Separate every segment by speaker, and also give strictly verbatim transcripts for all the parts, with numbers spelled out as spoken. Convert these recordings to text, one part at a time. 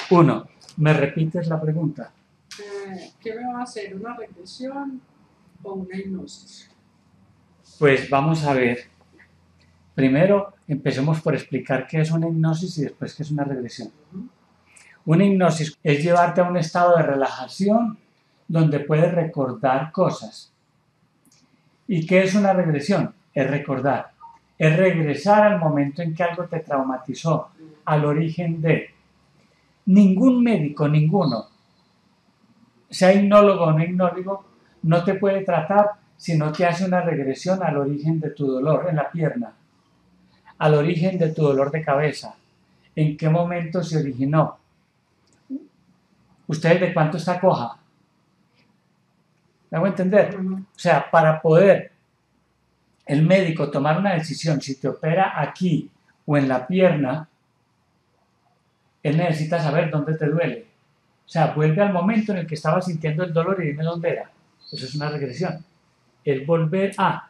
Speaker 1: Uno, ¿me repites la pregunta?
Speaker 2: Eh, ¿Qué me va a hacer? ¿Una regresión o una hipnosis?
Speaker 1: Pues vamos a ver. Primero, empecemos por explicar qué es una hipnosis y después qué es una regresión. Una hipnosis es llevarte a un estado de relajación donde puedes recordar cosas. ¿Y qué es una regresión? Es recordar. Es regresar al momento en que algo te traumatizó, al origen de. Ningún médico, ninguno, sea hipnólogo o no hipnólogo, no te puede tratar si no te hace una regresión al origen de tu dolor en la pierna, al origen de tu dolor de cabeza, en qué momento se originó. ¿Ustedes de cuánto está coja? ¿Me hago entender?
Speaker 2: Uh-huh.
Speaker 1: O sea, para poder el médico tomar una decisión, si te opera aquí o en la pierna, él necesita saber dónde te duele. O sea, vuelve al momento en el que estaba sintiendo el dolor y dime dónde era. Eso es una regresión. El volver a.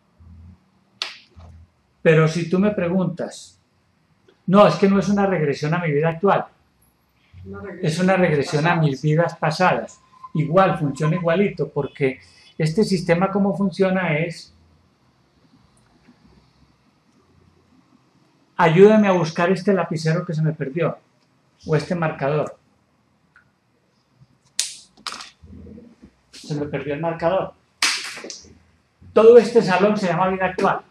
Speaker 1: Pero si tú me preguntas, no, es que no es una regresión a mi vida actual,
Speaker 2: Una
Speaker 1: es una regresión a mis vidas pasadas. Igual, funciona igualito, porque este sistema como funciona es, ayúdame a buscar este lapicero que se me perdió, o este marcador. Se me perdió el marcador. Todo este salón se llama vida actual.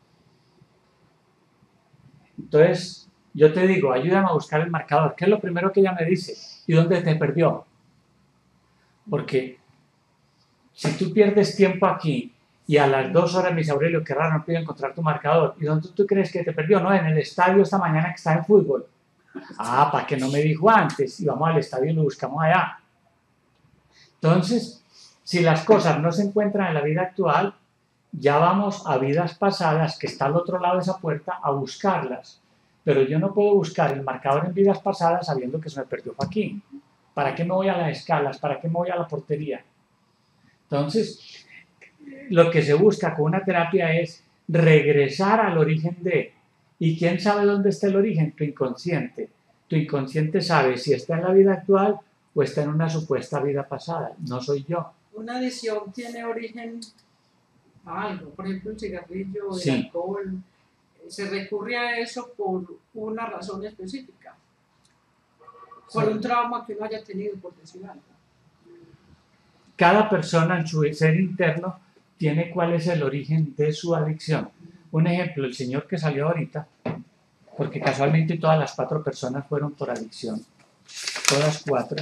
Speaker 1: Entonces, yo te digo, ayúdame a buscar el marcador. ¿Qué es lo primero que ella me dice? ¿Y dónde te perdió? Porque si tú pierdes tiempo aquí y a las dos horas me dice Aurelio, qué raro, no puedo encontrar tu marcador. ¿Y dónde tú crees que te perdió? No, en el estadio esta mañana que está en fútbol. Ah, ¿para qué no me dijo antes? Y vamos al estadio y lo buscamos allá. Entonces, si las cosas no se encuentran en la vida actual, ya vamos a vidas pasadas que está al otro lado de esa puerta a buscarlas. Pero yo no puedo buscar el marcador en vidas pasadas sabiendo que se me perdió aquí. ¿Para qué me voy a las escalas? ¿Para qué me voy a la portería? Entonces, lo que se busca con una terapia es regresar al origen de. ¿Y quién sabe dónde está el origen? Tu inconsciente. Tu inconsciente sabe si está en la vida actual o está en una supuesta vida pasada. No soy yo.
Speaker 2: Una adicción tiene origen a algo, por ejemplo el cigarrillo, el
Speaker 1: Sí.
Speaker 2: alcohol, se recurre a eso por una razón específica, por
Speaker 1: Sí.
Speaker 2: un trauma que uno haya tenido, por decir algo.
Speaker 1: Cada persona en su ser interno tiene cuál es el origen de su adicción. Un ejemplo, el señor que salió ahorita, porque casualmente todas las cuatro personas fueron por adicción, todas cuatro.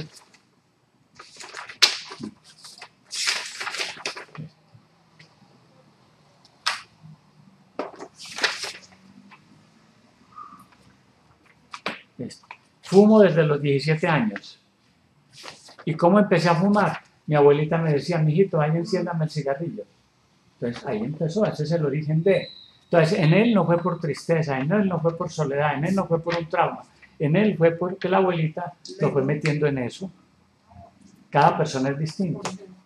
Speaker 1: Fumo desde los diecisiete años. ¿Y cómo empecé a fumar? Mi abuelita me decía, mijito, ahí enciéndame el cigarrillo. Entonces ahí empezó, ese es el origen de. Entonces en él no fue por tristeza, en él no fue por soledad, en él no fue por un trauma, en él fue porque la abuelita lo fue metiendo en eso. Cada persona es distinta.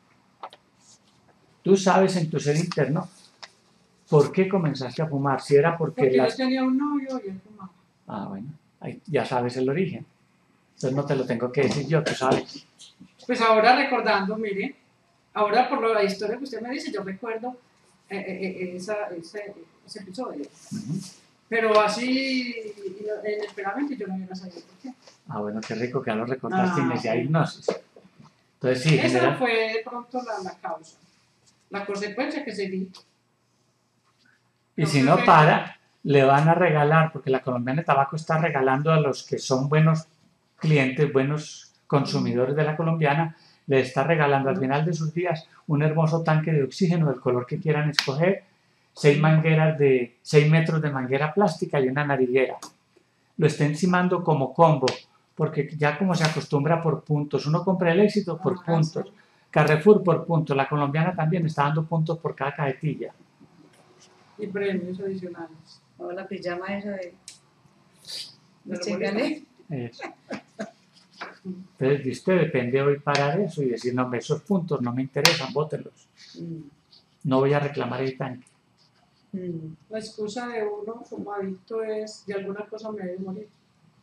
Speaker 1: Tú sabes en tu ser interno por qué comenzaste a fumar, si era porque...
Speaker 2: Porque
Speaker 1: las...
Speaker 2: yo tenía un novio y él fumaba.
Speaker 1: Ah, bueno, ahí ya sabes el origen. Entonces no te lo tengo que decir yo, tú sabes.
Speaker 2: Pues ahora recordando, mire, ahora por la historia que usted me dice, yo recuerdo eh, eh, esa, ese, ese episodio.
Speaker 1: Uh-huh.
Speaker 2: Pero así, inesperadamente, yo no había sabido por qué.
Speaker 1: Ah, bueno, qué rico que ya lo recordaste
Speaker 2: Ah,
Speaker 1: y me decía hipnosis. Entonces sí,
Speaker 2: esa
Speaker 1: general...
Speaker 2: fue de pronto la, la causa, la consecuencia que se dio.
Speaker 1: Y si no para, le van a regalar, porque la Colombiana de Tabaco está regalando a los que son buenos clientes, buenos consumidores de la colombiana, le está regalando al final de sus días un hermoso tanque de oxígeno del color que quieran escoger, seis mangueras de seis metros de manguera plástica y una nariguera. Lo está encimando como combo, porque ya como se acostumbra por puntos, uno compra el éxito por puntos, Carrefour por puntos, la colombiana también está dando puntos por cada cajetilla.
Speaker 2: Y premios adicionales.
Speaker 3: O la pijama esa de...
Speaker 2: ¿De
Speaker 3: Chingané?
Speaker 1: Eso. Entonces, de usted depende hoy parar eso y decir, no, esos puntos no me interesan, bótenlos.
Speaker 3: Mm.
Speaker 1: No voy a reclamar el tanque.
Speaker 3: Mm.
Speaker 2: La excusa de uno como adicto es, de alguna cosa me debe morir.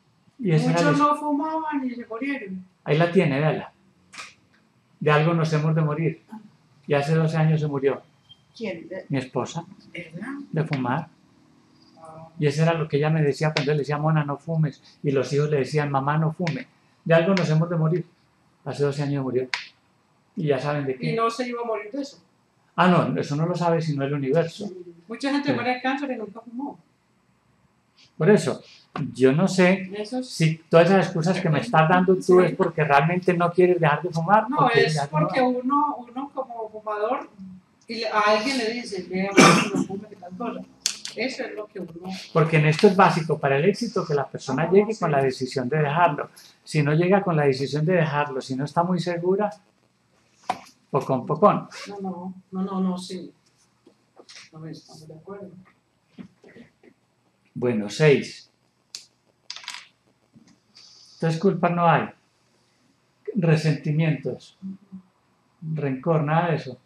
Speaker 1: Y ese era
Speaker 2: Muchos
Speaker 1: el-
Speaker 2: no fumaban y se murieron.
Speaker 1: Ahí la tiene, véala. De algo nos hemos de morir. Y hace doce años se murió
Speaker 2: ¿Quién? ¿De
Speaker 1: mi esposa,
Speaker 2: verdad?
Speaker 1: de fumar. Y eso era lo que ella me decía cuando yo le decía, Mona, no fumes. Y los hijos le decían, mamá, no fume. De algo nos hemos de morir. Hace doce años murió. Y ya saben de
Speaker 2: Y
Speaker 1: qué.
Speaker 2: no se iba a morir de eso.
Speaker 1: Ah, no, eso no lo sabe sino el universo.
Speaker 2: Mucha gente
Speaker 1: Sí.
Speaker 2: muere de cáncer y nunca fumó.
Speaker 1: Por eso, yo no sé
Speaker 2: Eso es-
Speaker 1: si todas esas excusas que me estás dando tú es porque realmente no quieres dejar de fumar.
Speaker 2: No,
Speaker 1: o quieres
Speaker 2: es
Speaker 1: dejar de
Speaker 2: porque
Speaker 1: fumar.
Speaker 2: uno, uno como fumador, y le- a alguien le dice, vea, no fume que tal cosa. Eso es lo que uno...
Speaker 1: Porque en esto es básico para el éxito que la persona
Speaker 2: Ah,
Speaker 1: llegue
Speaker 2: sí.
Speaker 1: con la decisión de dejarlo. Si no llega con la decisión de dejarlo, si no está muy segura, pocón, pocón.
Speaker 2: No, no, no, no, no, sí. No estamos de acuerdo.
Speaker 1: Bueno, seis. Entonces culpa no hay. Resentimientos, rencor, nada de eso.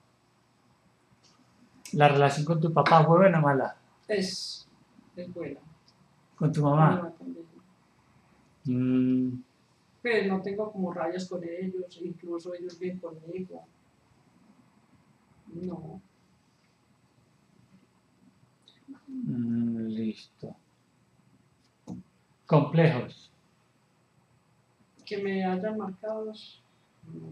Speaker 1: La relación con tu papá fue buena o mala.
Speaker 2: Es, es buena.
Speaker 1: Con tu mamá.
Speaker 2: Buena también.
Speaker 1: Mm,
Speaker 2: Pero no tengo como rayas con ellos, incluso ellos bien conmigo. No.
Speaker 1: mm, listo. Complejos.
Speaker 2: Que me hayan marcado. No.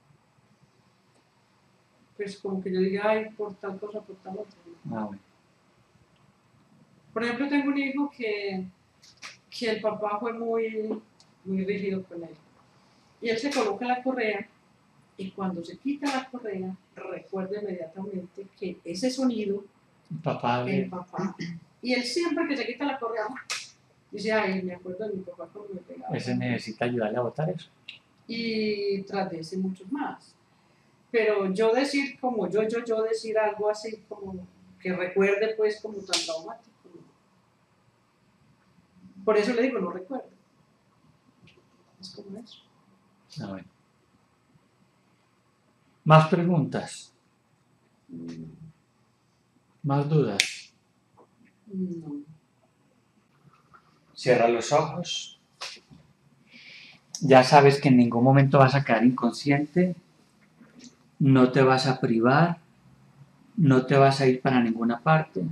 Speaker 2: Pues como que yo diga, ay, por tal cosa, por tal otra. no.
Speaker 1: Ah, bueno.
Speaker 2: Por ejemplo, tengo un hijo que, que el papá fue muy, muy rígido con él. Y él se coloca la correa y cuando se quita la correa, recuerda inmediatamente que ese sonido
Speaker 1: Papá,
Speaker 2: el papá. Y él siempre que se quita la correa, dice, ay, me acuerdo de mi papá cuando me pegaba.
Speaker 1: ese necesita ayudarle a botar eso.
Speaker 2: Y tras de ese muchos más. Pero yo decir como yo, yo, yo decir algo así como que recuerde pues como tan traumático. Por eso le digo, no recuerdo. Es como eso.
Speaker 1: Ah, bueno. Más preguntas,
Speaker 2: Mm,
Speaker 1: más dudas.
Speaker 2: No.
Speaker 1: Cierra los ojos. Ya sabes que en ningún momento vas a quedar inconsciente. No te vas a privar. No te vas a ir para ninguna parte.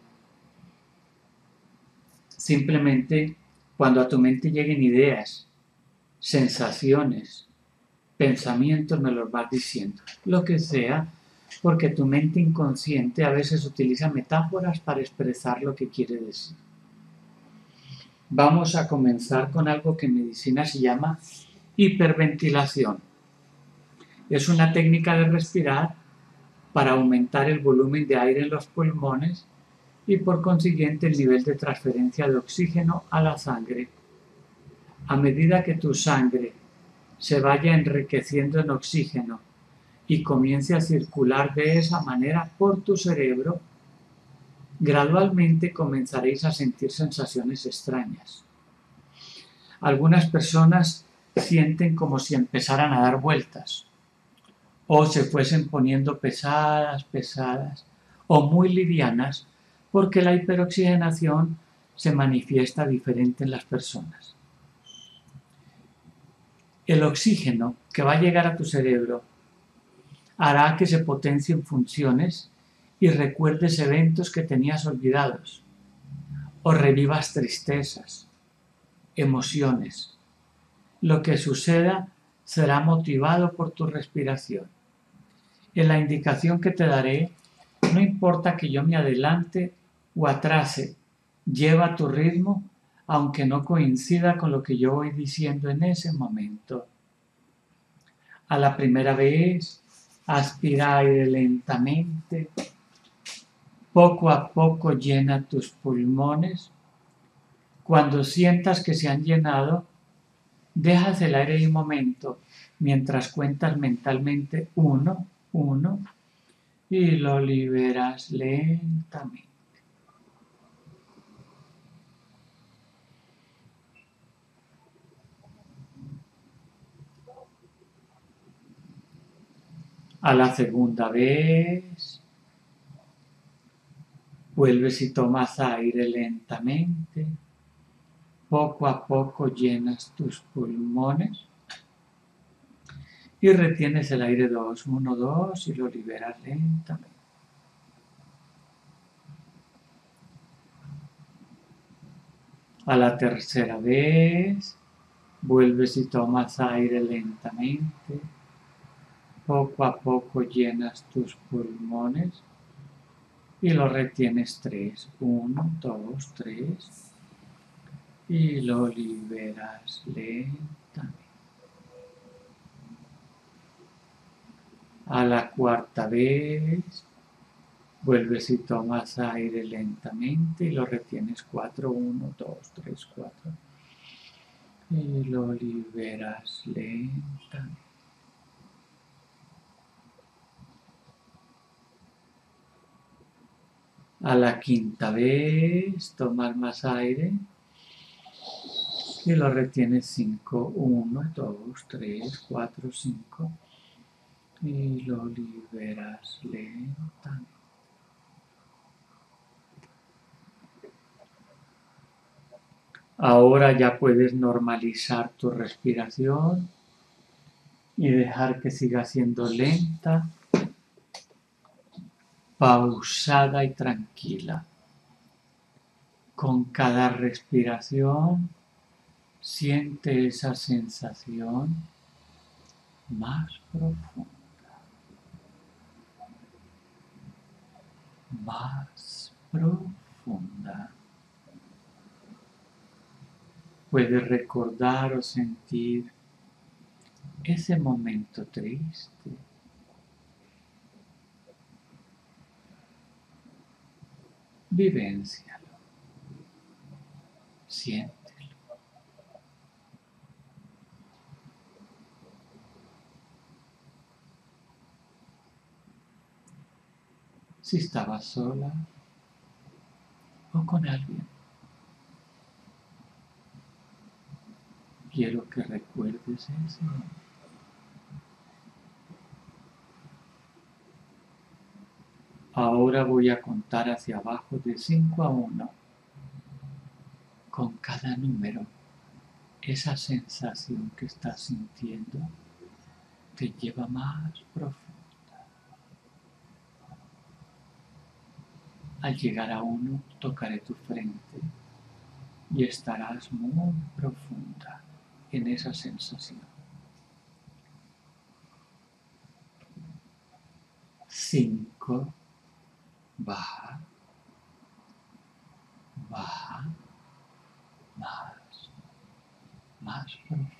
Speaker 1: Simplemente cuando a tu mente lleguen ideas, sensaciones, pensamientos, me los vas diciendo. Lo que sea, porque tu mente inconsciente a veces utiliza metáforas para expresar lo que quiere decir. Vamos a comenzar con algo que en medicina se llama hiperventilación. Es una técnica de respirar para aumentar el volumen de aire en los pulmones y por consiguiente el nivel de transferencia de oxígeno a la sangre. A medida que tu sangre se vaya enriqueciendo en oxígeno y comience a circular de esa manera por tu cerebro, gradualmente comenzaréis a sentir sensaciones extrañas. Algunas personas sienten como si empezaran a dar vueltas, o se fuesen poniendo pesadas, pesadas, o muy livianas, porque la hiperoxigenación se manifiesta diferente en las personas. El oxígeno que va a llegar a tu cerebro hará que se potencien funciones y recuerdes eventos que tenías olvidados, o revivas tristezas, emociones. Lo que suceda será motivado por tu respiración. En la indicación que te daré, no importa que yo me adelante o atrase, lleva tu ritmo, aunque no coincida con lo que yo voy diciendo en ese momento. A la primera vez, aspira aire lentamente. Poco a poco llena tus pulmones. Cuando sientas que se han llenado, dejas el aire un momento mientras cuentas mentalmente uno, uno, y lo liberas lentamente. A la segunda vez, vuelves y tomas aire lentamente. Poco a poco llenas tus pulmones y retienes el aire dos, uno, dos y lo liberas lentamente. A la tercera vez, vuelves y tomas aire lentamente. Poco a poco llenas tus pulmones y lo retienes tres, uno, dos, tres y lo liberas lentamente. A la cuarta vez, vuelves y tomas aire lentamente y lo retienes cuatro, uno, dos, tres, cuatro y lo liberas lentamente. A la quinta vez, tomas más aire y lo retienes cinco, uno, dos, tres, cuatro, cinco y lo liberas lentamente. Ahora ya puedes normalizar tu respiración y dejar que siga siendo lenta, pausada y tranquila. Con cada respiración siente esa sensación más profunda, más profunda. Puedes recordar o sentir ese momento triste. Vivéncialo. Siéntelo. Si estabas sola o con alguien, quiero que recuerdes ese momento. Ahora voy a contar hacia abajo de cinco a uno. Con cada número, esa sensación que estás sintiendo te lleva más profunda. Al llegar a uno, tocaré tu frente y estarás muy profunda en esa sensación. Cinco, baja, baja, más, más profunda.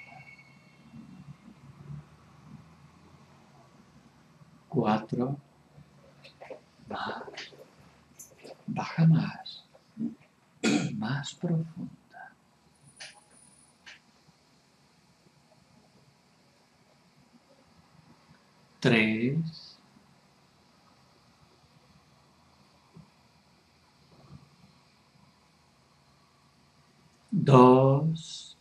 Speaker 1: Cuatro, más, baja más, más profunda. Tres, dos,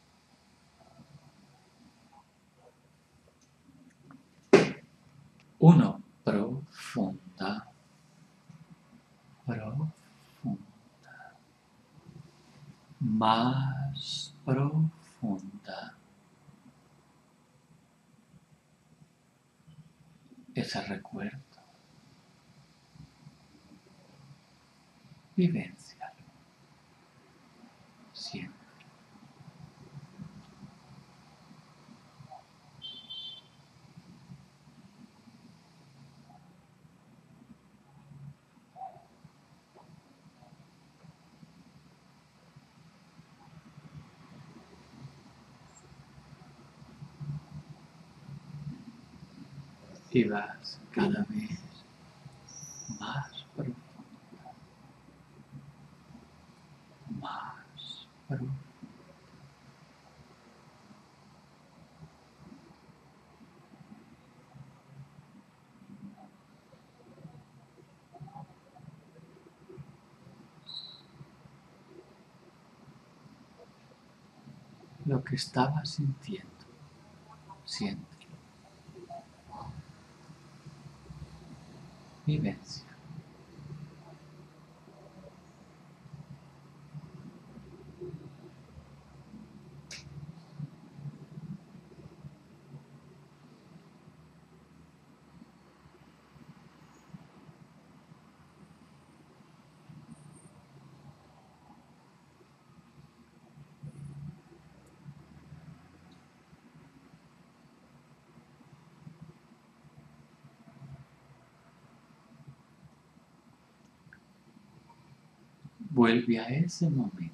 Speaker 1: uno, profunda, profunda, más profunda. Ese recuerdo, vivencialo, siempre. Y vas cada vez más profunda, más profunda. Lo que estabas sintiendo, siéntelo. Vivencia. vuelve a ese momento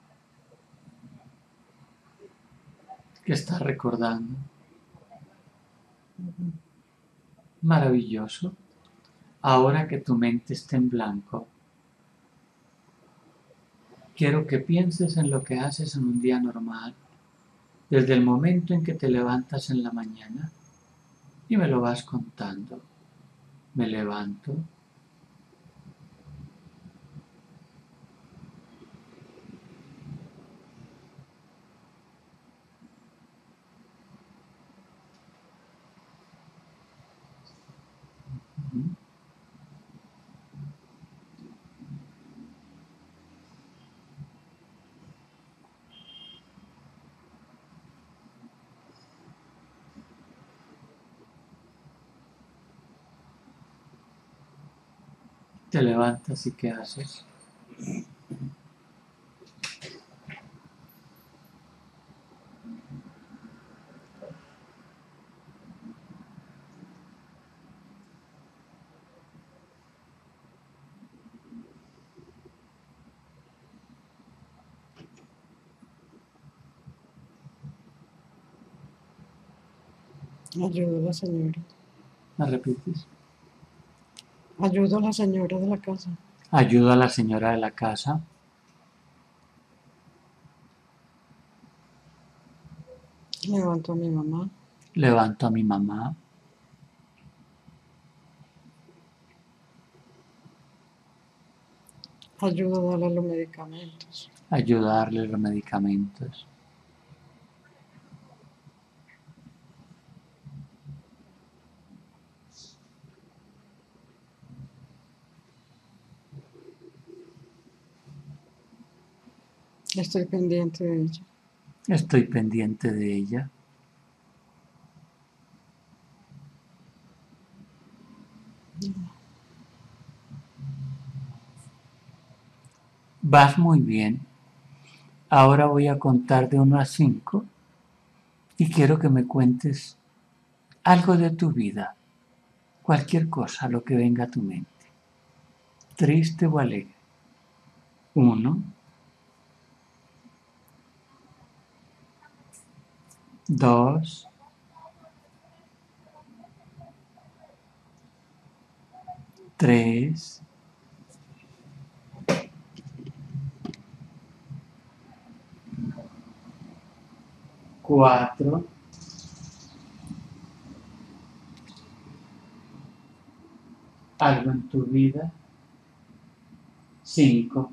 Speaker 1: que estás recordando. Maravilloso. Ahora que tu mente esté en blanco, quiero que pienses en lo que haces en un día normal, desde el momento en que te levantas en la mañana, y me lo vas contando. Me levanto. Te levantas y ¿qué haces?
Speaker 2: Ayudo a la señora.
Speaker 1: ¿Me repites?
Speaker 2: Ayudo a la señora de la casa.
Speaker 1: Ayudo a la señora de la casa.
Speaker 2: Levanto a mi mamá.
Speaker 1: Levanto a mi mamá.
Speaker 2: Ayudo a darle los medicamentos.
Speaker 1: Ayudo a darle los medicamentos.
Speaker 2: Estoy pendiente de ella.
Speaker 1: Estoy pendiente de ella. Vas muy bien. Ahora voy a contar de uno a cinco y quiero que me cuentes algo de tu vida. Cualquier cosa, lo que venga a tu mente. Triste o alegre. Uno. Dos. Tres. Cuatro. Algo en tu vida. Cinco.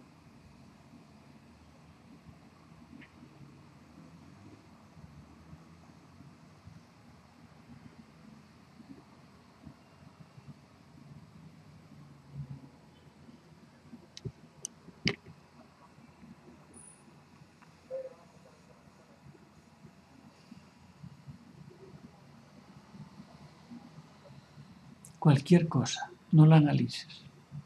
Speaker 1: Cualquier cosa, no la analices.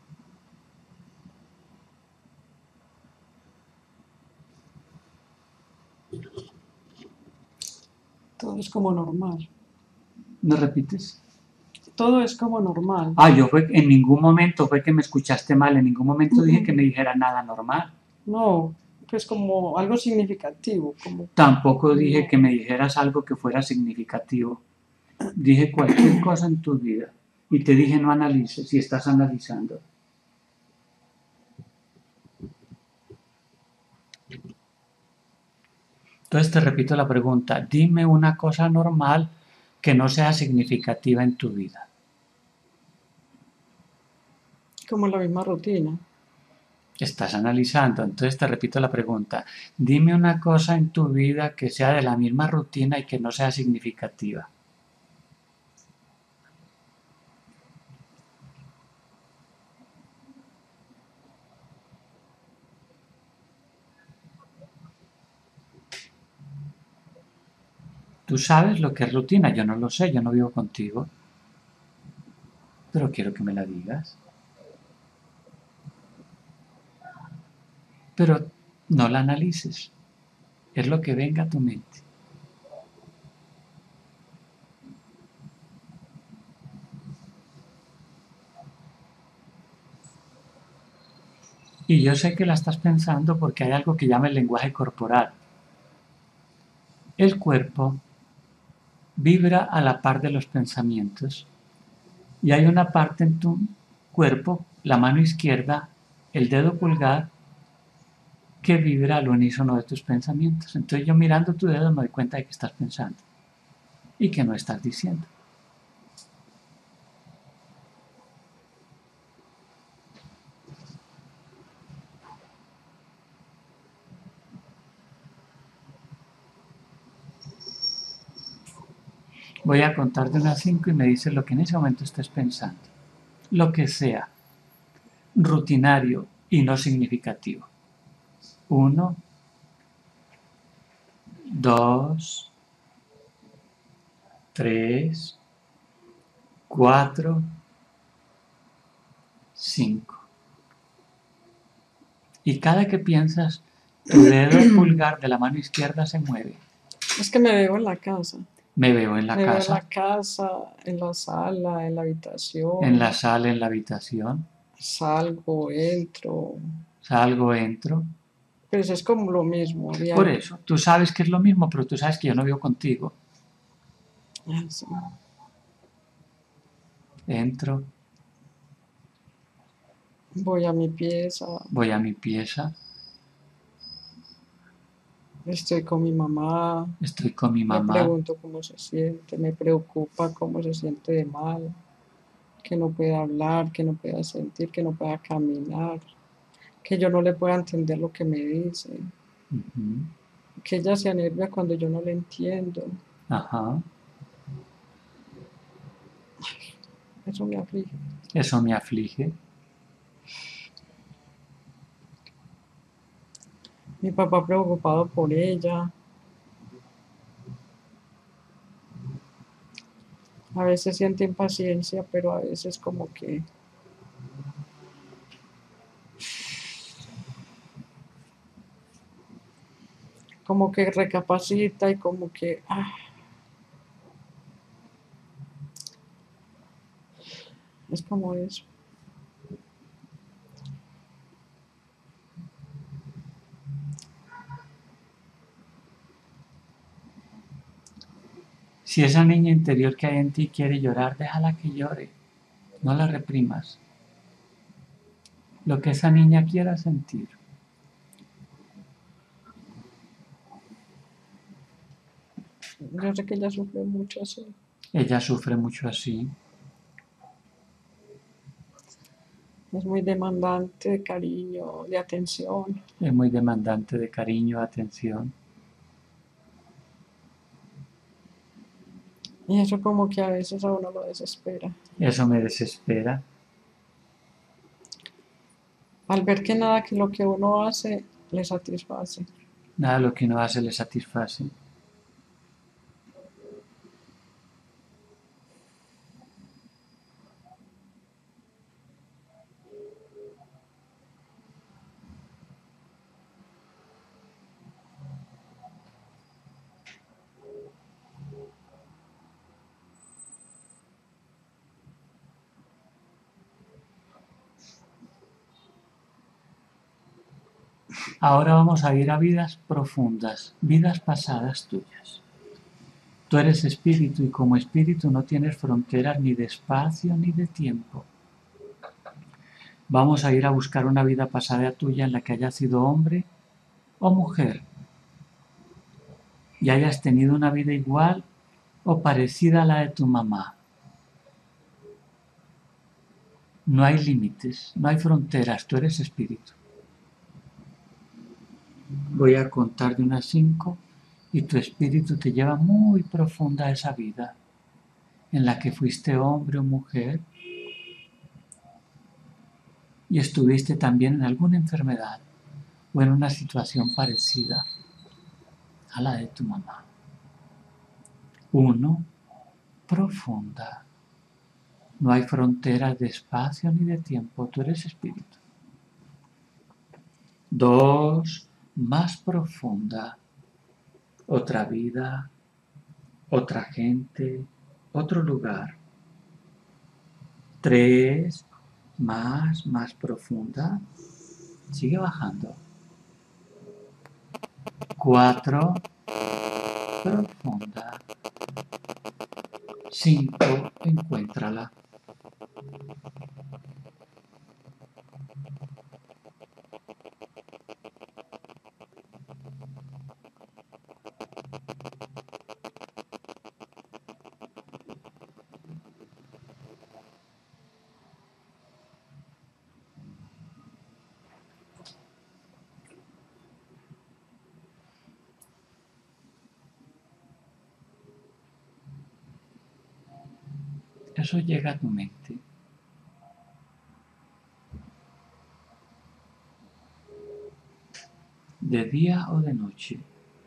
Speaker 2: Todo es como normal.
Speaker 1: ¿Me repites?
Speaker 2: Todo es como normal.
Speaker 1: Ah, yo fue, en ningún momento fue que me escuchaste mal, en ningún momento dije que me dijera nada normal.
Speaker 2: No, pues como algo significativo. Como...
Speaker 1: Tampoco dije que me dijeras algo que fuera significativo. Dije cualquier cosa en tu vida. Y te dije no analices, si estás analizando. Entonces te repito la pregunta, dime una cosa normal que no sea significativa en tu vida.
Speaker 2: Como la misma rutina.
Speaker 1: Estás analizando, entonces te repito la pregunta, dime una cosa en tu vida que sea de la misma rutina y que no sea significativa. Tú sabes lo que es rutina, yo no lo sé, yo no vivo contigo, pero quiero que me la digas. Pero no la analices, es lo que venga a tu mente. Y yo sé que la estás pensando porque hay algo que llama el lenguaje corporal. El cuerpo vibra a la par de los pensamientos. Y hay una parte en tu cuerpo, la mano izquierda, el dedo pulgar, que vibra al unísono de tus pensamientos. Entonces yo mirando tu dedo me doy cuenta de que estás pensando y que no estás diciendo. Voy a contar de una a cinco y me dices lo que en ese momento estés pensando. Lo que sea, rutinario y no significativo. Uno, dos, tres, cuatro, cinco. Y cada que piensas, tu dedo pulgar de la mano izquierda se mueve.
Speaker 2: Es que me veo en la casa.
Speaker 1: Me veo en la
Speaker 2: me veo en
Speaker 1: casa,
Speaker 2: la casa, en la sala, en la habitación.
Speaker 1: en la sala, en la habitación.
Speaker 2: Salgo, entro.
Speaker 1: Salgo, entro.
Speaker 2: Pues es como lo mismo. Diario.
Speaker 1: Por eso, tú sabes que es lo mismo, pero tú sabes que yo no vivo contigo.
Speaker 2: Ah, sí.
Speaker 1: Entro,
Speaker 2: Voy a mi pieza.
Speaker 1: voy a mi pieza,
Speaker 2: Estoy con mi mamá.
Speaker 1: estoy con mi
Speaker 2: Me
Speaker 1: mamá,
Speaker 2: pregunto cómo se siente. Me preocupa cómo se siente de mal. Que no pueda hablar, que no pueda sentir, que no pueda caminar. Que yo no le pueda entender lo que me dice.
Speaker 1: ujú,
Speaker 2: Que ella se enervia cuando yo no le entiendo.
Speaker 1: ajá,
Speaker 2: Eso me aflige.
Speaker 1: eso me aflige.
Speaker 2: Mi papá preocupado por ella. A veces siente impaciencia, pero a veces como que como que recapacita y como que ah, es como eso.
Speaker 1: Si esa niña interior que hay en ti quiere llorar, déjala que llore. No la reprimas. Lo que esa niña quiera sentir.
Speaker 2: Yo sé que ella sufre mucho así.
Speaker 1: Ella sufre mucho así.
Speaker 2: Es muy demandante de cariño, de atención.
Speaker 1: Es muy demandante de cariño, atención.
Speaker 2: Y eso como que a veces a uno lo desespera.
Speaker 1: Eso me desespera.
Speaker 2: Al ver que nada que lo que uno hace le satisface.
Speaker 1: Nada lo que uno hace le satisface. Ahora vamos a ir a vidas profundas, vidas pasadas tuyas. Tú eres espíritu y como espíritu no tienes fronteras ni de espacio ni de tiempo. Vamos a ir a buscar una vida pasada tuya en la que hayas sido hombre o mujer y hayas tenido una vida igual o parecida a la de tu mamá. No hay límites, no hay fronteras, tú eres espíritu. Voy a contar de unas cinco y tu espíritu te lleva muy profunda a esa vida en la que fuiste hombre o mujer y estuviste también en alguna enfermedad o en una situación parecida a la de tu mamá. Uno, profunda. No hay fronteras de espacio ni de tiempo, tú eres espíritu. Dos, más profunda. Otra vida, otra gente, otro lugar. Tres, más, más profunda. Sigue bajando. Cuatro. Profunda. Cinco. Encuéntrala. Eso llega a tu mente. De día o de noche.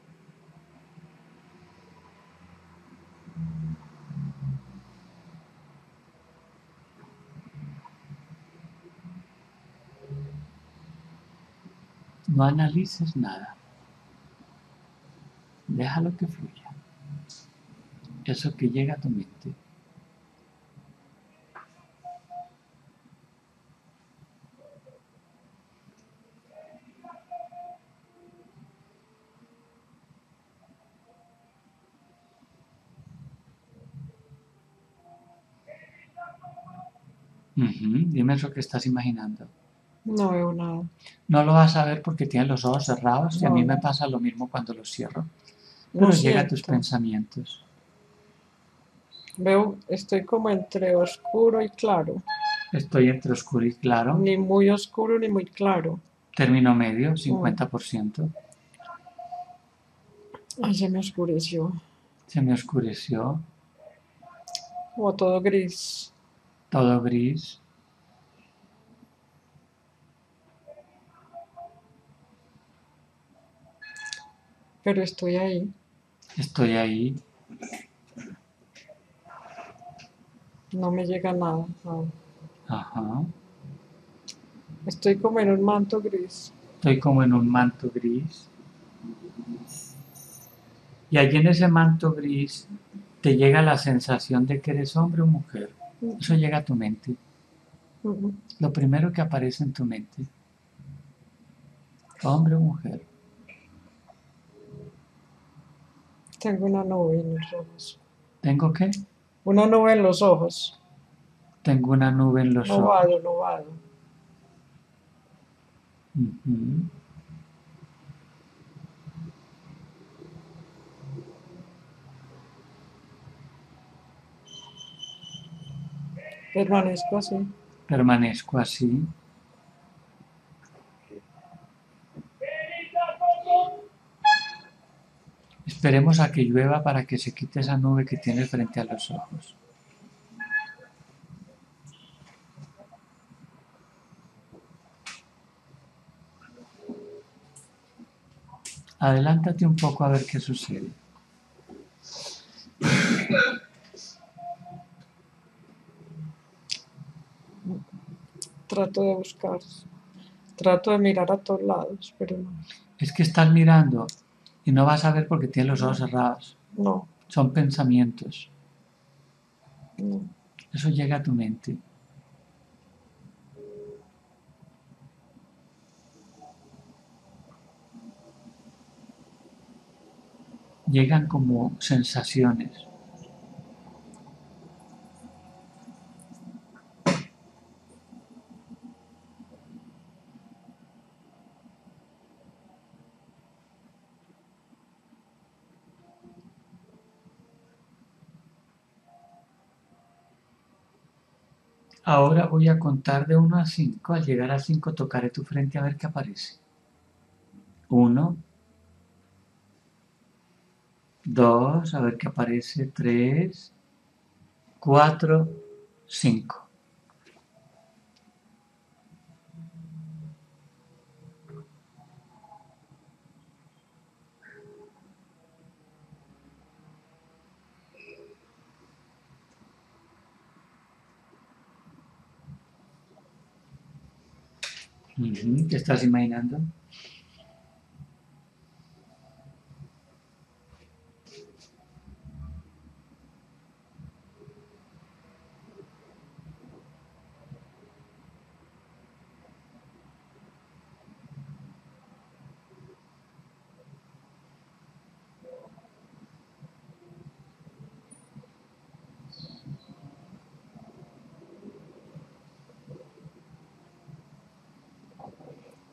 Speaker 1: No analices nada. Déjalo que fluya. Eso que llega a tu mente. Uh-huh. Dime eso que estás imaginando.
Speaker 2: No veo nada.
Speaker 1: No lo vas a ver porque tienes los ojos cerrados y a mí
Speaker 2: No.
Speaker 1: me pasa lo mismo cuando los cierro.
Speaker 2: No
Speaker 1: Pero llega a tus
Speaker 2: siento.
Speaker 1: pensamientos.
Speaker 2: Veo, estoy como entre oscuro y claro.
Speaker 1: Estoy entre oscuro y claro.
Speaker 2: Ni muy oscuro ni muy claro.
Speaker 1: Término medio, cincuenta por ciento.
Speaker 2: Ay, se me oscureció.
Speaker 1: Se me oscureció.
Speaker 2: Como todo gris.
Speaker 1: Todo gris.
Speaker 2: Pero estoy ahí.
Speaker 1: Estoy ahí.
Speaker 2: No me llega nada. No.
Speaker 1: Ajá.
Speaker 2: Estoy como en un manto gris.
Speaker 1: Estoy como en un manto gris. Y allí en ese manto gris te llega la sensación de que eres hombre o mujer. Eso llega a tu mente.
Speaker 2: Uh-uh.
Speaker 1: Lo primero que aparece en tu mente. Hombre o mujer.
Speaker 2: Tengo una nube en los ojos.
Speaker 1: ¿Tengo qué?
Speaker 2: Una nube en los ojos.
Speaker 1: Tengo una nube en los
Speaker 2: Novado,
Speaker 1: ojos.
Speaker 2: novado.
Speaker 1: Uh-huh.
Speaker 2: Permanezco así.
Speaker 1: Permanezco así. Esperemos a que llueva para que se quite esa nube que tienes frente a los ojos. Adelántate un poco a ver qué sucede.
Speaker 2: Trato de buscar. Trato de mirar a todos lados, pero no.
Speaker 1: Es que estás mirando y no vas a ver porque tienes los ojos cerrados.
Speaker 2: No,
Speaker 1: Son pensamientos.
Speaker 2: no.
Speaker 1: Eso llega a tu mente. Llegan como sensaciones. Ahora voy a contar de uno a cinco. Al llegar a cinco tocaré tu frente a ver qué aparece. uno, dos, a ver qué aparece. tres, cuatro, cinco. Uh-huh. ¿Qué estás imaginando?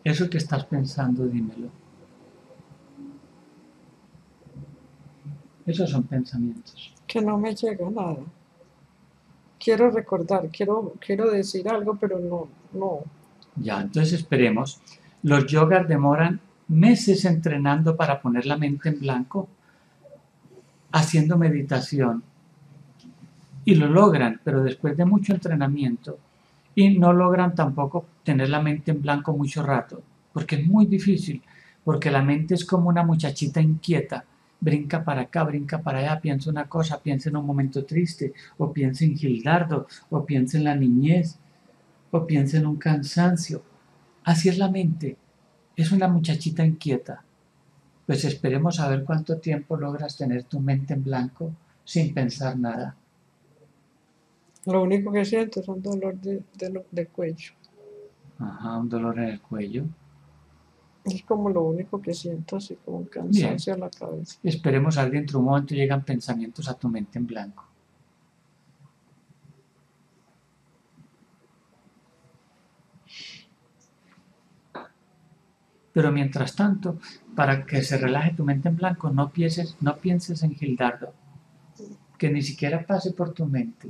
Speaker 1: Eso que estás pensando, dímelo. Esos son pensamientos.
Speaker 2: Que no me llega nada. Quiero recordar, quiero, quiero decir algo, pero no, no.
Speaker 1: Ya, entonces esperemos. Los yogas demoran meses entrenando para poner la mente en blanco, haciendo meditación. Y lo logran, pero después de mucho entrenamiento. Y no logran tampoco tener la mente en blanco mucho rato, porque es muy difícil, porque la mente es como una muchachita inquieta. Brinca para acá, brinca para allá, piensa una cosa, piensa en un momento triste, o piensa en Gildardo, o piensa en la niñez, o piensa en un cansancio. Así es la mente, es una muchachita inquieta. Pues esperemos a ver cuánto tiempo logras tener tu mente en blanco sin pensar nada.
Speaker 2: Lo único que siento es un dolor de, de, de cuello.
Speaker 1: Ajá, un dolor en el cuello.
Speaker 2: Es como lo único que siento, así como un cansancio a la cabeza.
Speaker 1: Esperemos a ver, dentro de un momento llegan pensamientos a tu mente en blanco. Pero mientras tanto, para que se relaje tu mente en blanco, no pienses, no pienses en Gildardo, que ni siquiera pase por tu mente.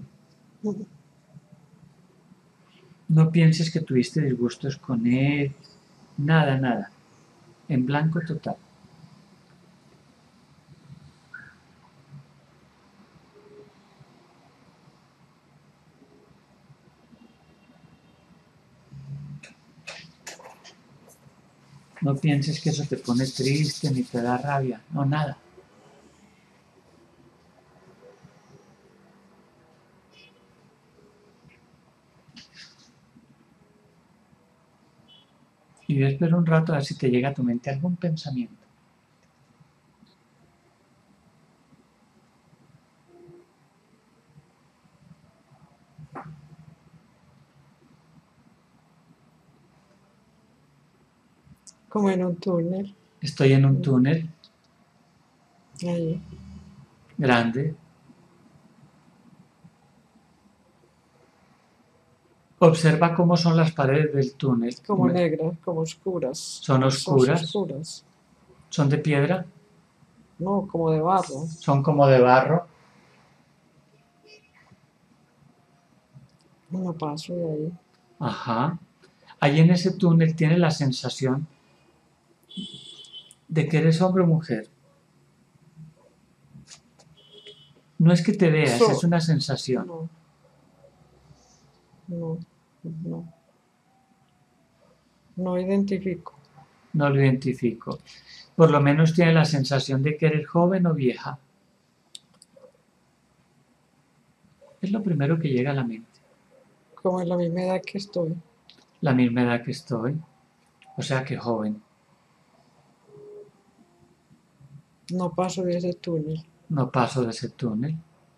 Speaker 1: No pienses que tuviste disgustos con él, nada, nada. En blanco total. No pienses que eso te pone triste ni te da rabia, no, nada. Y espera un rato a ver si te llega a tu mente algún pensamiento.
Speaker 2: Como en un túnel.
Speaker 1: Estoy en un túnel.
Speaker 2: Ahí.
Speaker 1: Grande. Observa cómo son las paredes del túnel.
Speaker 2: Como negras, como oscuras.
Speaker 1: Son oscuras.
Speaker 2: oscuras.
Speaker 1: ¿Son de piedra?
Speaker 2: No, como de barro.
Speaker 1: Son como de barro.
Speaker 2: No paso de ahí.
Speaker 1: Ajá. Ahí en ese túnel tienes la sensación de que eres hombre o mujer. No es que te veas, so, es una sensación.
Speaker 2: No. No, no. No identifico.
Speaker 1: No lo identifico. Por lo menos tienes la sensación de que eres joven o vieja. Es lo primero que llega a la mente.
Speaker 2: Como en la misma edad que estoy.
Speaker 1: La misma edad que estoy. O sea que joven.
Speaker 2: No paso de ese túnel.
Speaker 1: No paso de ese túnel.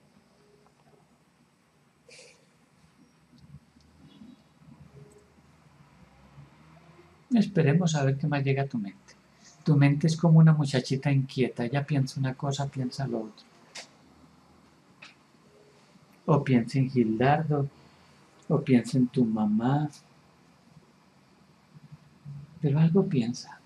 Speaker 1: Esperemos a ver qué más llega a tu mente. Tu mente es como una muchachita inquieta. Ella piensa una cosa, piensa lo otro. O piensa en Gildardo, o piensa en tu mamá. Pero algo piensa.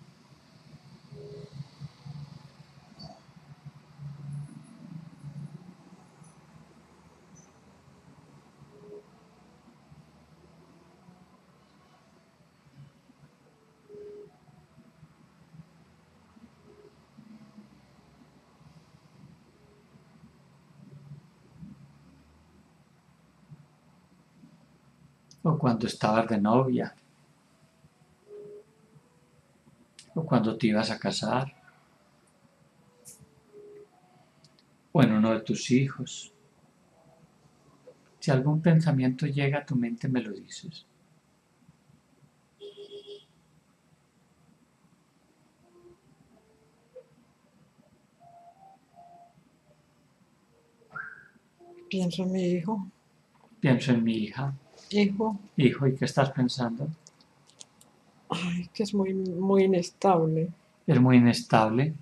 Speaker 1: O cuando estabas de novia. O cuando te ibas a casar. O en uno de tus hijos. Si algún pensamiento llega a tu mente, me lo dices.
Speaker 2: Pienso en mi hijo.
Speaker 1: Pienso en mi hija.
Speaker 2: Hijo.
Speaker 1: Hijo, ¿y qué estás pensando?
Speaker 2: Ay, que es muy, muy inestable.
Speaker 1: Es muy inestable.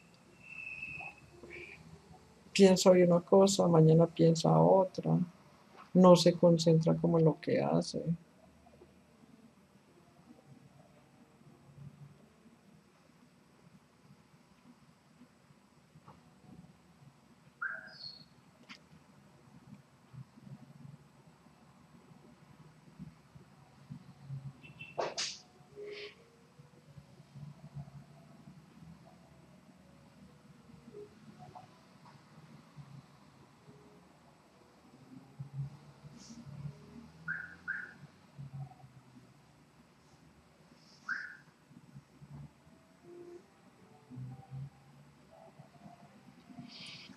Speaker 2: Piensa hoy una cosa, mañana piensa otra. No se concentra como en lo que hace.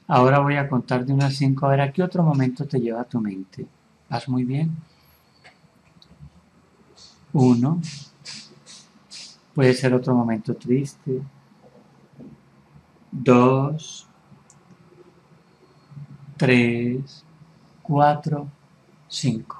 Speaker 1: Ahora voy a contar de unas cinco, a ver a qué otro momento te lleva a tu mente. ¿Vas muy bien? Uno. Puede ser otro momento triste. Dos. Tres. Cuatro. Cinco.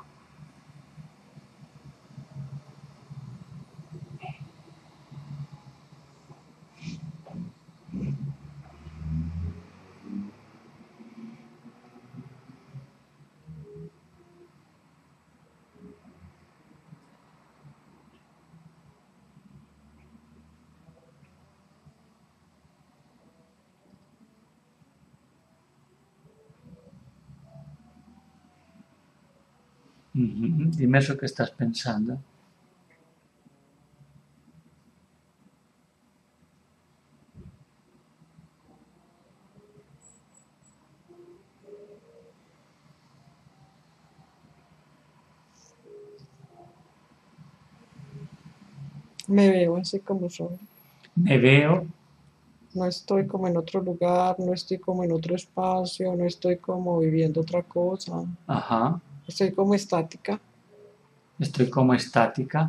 Speaker 1: Uh-huh. Dime eso que estás pensando.
Speaker 2: Me veo así como soy.
Speaker 1: Me veo.
Speaker 2: No estoy como en otro lugar, no estoy como en otro espacio, no estoy como viviendo otra cosa.
Speaker 1: Ajá.
Speaker 2: Estoy como estática.
Speaker 1: Estoy como estática.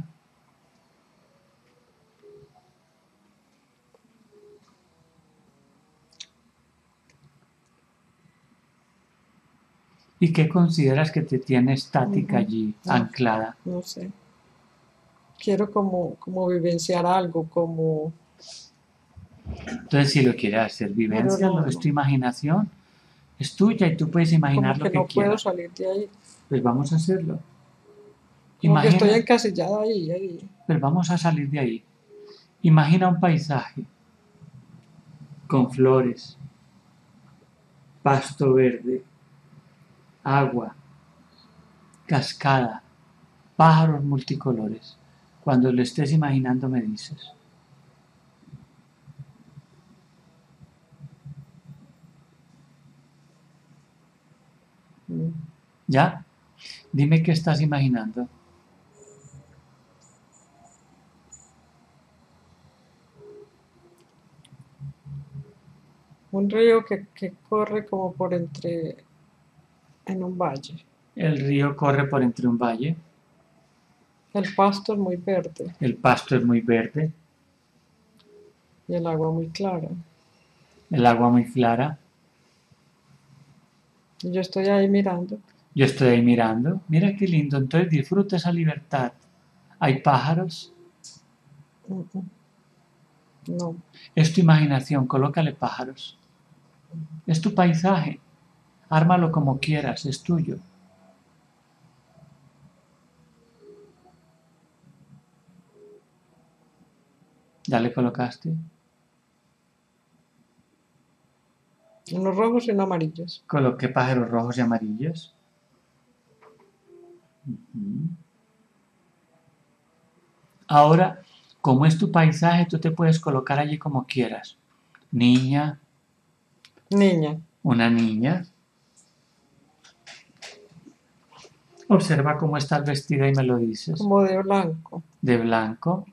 Speaker 1: ¿Y qué consideras que te tiene estática
Speaker 2: Ujú.
Speaker 1: allí,
Speaker 2: No,
Speaker 1: anclada?
Speaker 2: no sé. Quiero como, como vivenciar algo, como...
Speaker 1: Entonces, si lo quieres hacer,
Speaker 2: Pero
Speaker 1: vivéncialo,
Speaker 2: no,
Speaker 1: es tu
Speaker 2: no.
Speaker 1: imaginación, es tuya y tú puedes imaginar
Speaker 2: Como
Speaker 1: lo
Speaker 2: que
Speaker 1: que
Speaker 2: no puedo
Speaker 1: quieras.
Speaker 2: salir de ahí.
Speaker 1: Pues vamos a hacerlo.
Speaker 2: Como que estoy
Speaker 1: Imagina,
Speaker 2: encasillada ahí, ahí.
Speaker 1: pues vamos a salir de ahí. Imagina un paisaje con flores, pasto verde, agua, cascada, pájaros multicolores. Cuando lo estés imaginando me dices.
Speaker 2: Mm.
Speaker 1: ¿Ya? Dime qué estás imaginando.
Speaker 2: Un río que, que corre como por entre, en un valle.
Speaker 1: El río corre por entre un valle,
Speaker 2: El pasto es muy verde
Speaker 1: el pasto es muy verde,
Speaker 2: y el agua muy clara.
Speaker 1: el agua muy clara.
Speaker 2: Y yo estoy ahí mirando.
Speaker 1: Yo estoy ahí mirando. Mira qué lindo. Entonces disfruta esa libertad. Hay pájaros.
Speaker 2: Mm, mm. No,
Speaker 1: Es tu imaginación. Colócale pájaros. Es tu paisaje. Ármalo como quieras. Es tuyo. ¿Ya le colocaste?
Speaker 2: unos rojos y unos amarillos.
Speaker 1: Coloqué pájaros rojos y amarillos. Uh-huh. Ahora, como es tu paisaje, tú te puedes colocar allí como quieras. Niña,
Speaker 2: Niña,
Speaker 1: una niña. Observa cómo estás vestida y me lo dices.
Speaker 2: como de blanco,
Speaker 1: De blanco.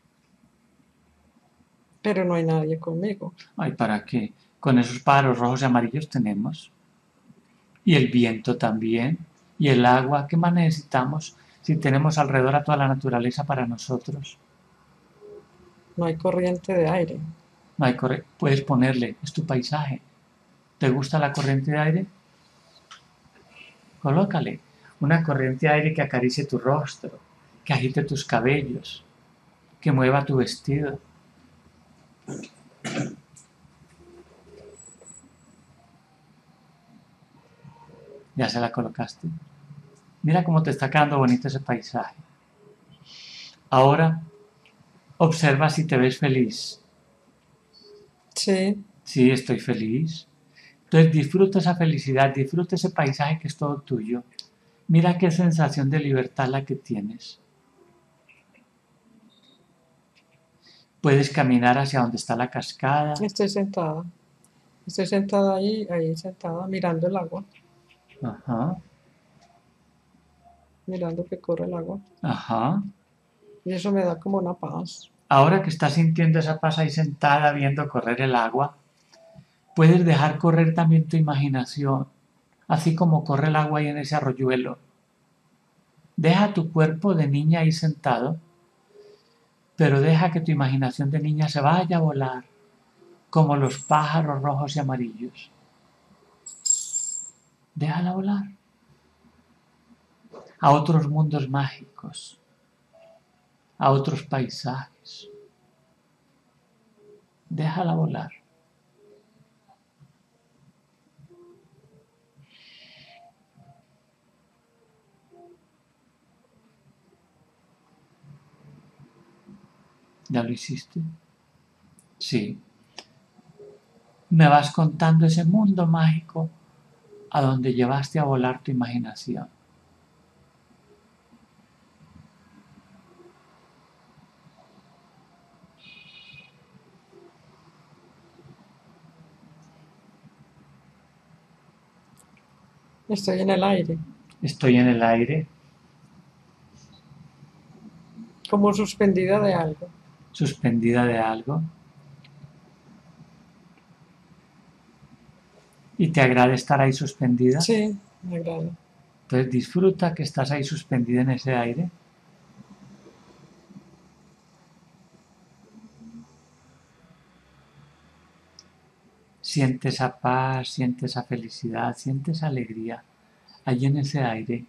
Speaker 2: pero no hay nadie conmigo.
Speaker 1: Ay, ¿para qué? Con esos pájaros rojos y amarillos tenemos. Y el viento también. Y el agua. ¿Qué más necesitamos si tenemos alrededor a toda la naturaleza para nosotros?
Speaker 2: No hay corriente de aire.
Speaker 1: No hay corre- Puedes ponerle, es tu paisaje. ¿Te gusta la corriente de aire? Colócale una corriente de aire que acaricie tu rostro, que agite tus cabellos, que mueva tu vestido. Ya se la colocaste. Mira cómo te está quedando bonito ese paisaje. Ahora observa si te ves feliz.
Speaker 2: Sí,
Speaker 1: Sí, estoy feliz. Entonces disfruta esa felicidad, disfruta ese paisaje que es todo tuyo. Mira qué sensación de libertad la que tienes. Puedes caminar hacia donde está la cascada.
Speaker 2: estoy sentada. Estoy sentada ahí, ahí sentada, mirando el agua,
Speaker 1: Ajá,
Speaker 2: mirando que corre el agua.
Speaker 1: ajá.
Speaker 2: Y eso me da como una paz.
Speaker 1: Ahora que estás sintiendo esa paz ahí sentada viendo correr el agua, Puedes dejar correr también tu imaginación, así como corre el agua ahí en ese arroyuelo. Deja tu cuerpo de niña ahí sentado, pero deja que tu imaginación de niña se vaya a volar, como los pájaros rojos y amarillos. Déjala volar a otros mundos mágicos, a otros paisajes. Déjala volar. ¿Ya lo hiciste? Sí. Me vas contando ese mundo mágico a donde llevaste a volar tu imaginación.
Speaker 2: Estoy en el aire,
Speaker 1: Estoy en el aire,
Speaker 2: como suspendida de algo.
Speaker 1: suspendida de algo, y te agrada estar ahí suspendida.
Speaker 2: Sí, me agrada.
Speaker 1: Entonces disfruta que estás ahí suspendida en ese aire. Siente esa paz, siente esa felicidad, siente esa alegría allí en ese aire.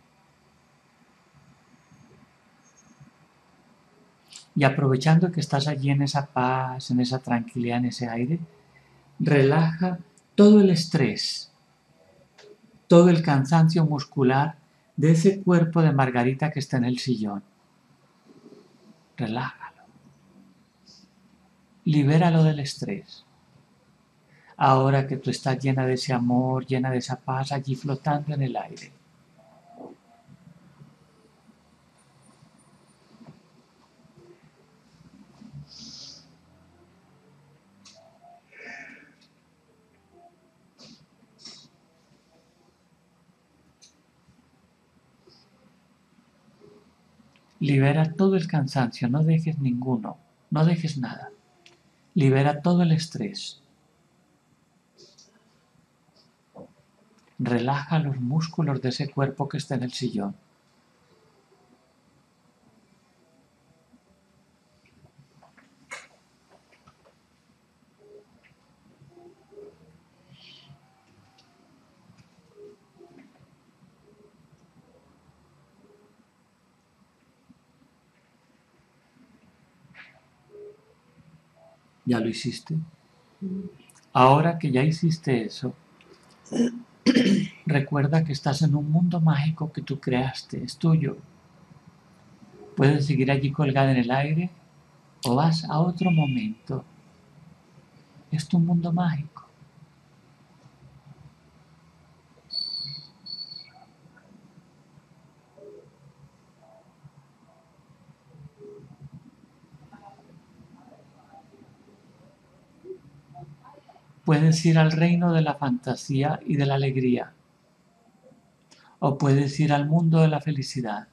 Speaker 1: Y aprovechando que estás allí en esa paz, en esa tranquilidad, en ese aire, relaja todo el estrés, todo el cansancio muscular de ese cuerpo de Margarita que está en el sillón. Relájalo. Libéralo del estrés. Ahora que tú estás llena de ese amor, llena de esa paz, allí flotando en el aire. Libera todo el cansancio, no dejes ninguno, no dejes nada. Libera todo el estrés. Relaja los músculos de ese cuerpo que está en el sillón. ¿Ya lo hiciste? Ahora que ya hiciste eso, recuerda que estás en un mundo mágico que tú creaste, es tuyo. Puedes seguir allí colgada en el aire o vas a otro momento. Es tu mundo mágico. Puedes ir al reino de la fantasía y de la alegría. O puedes ir al mundo de la felicidad.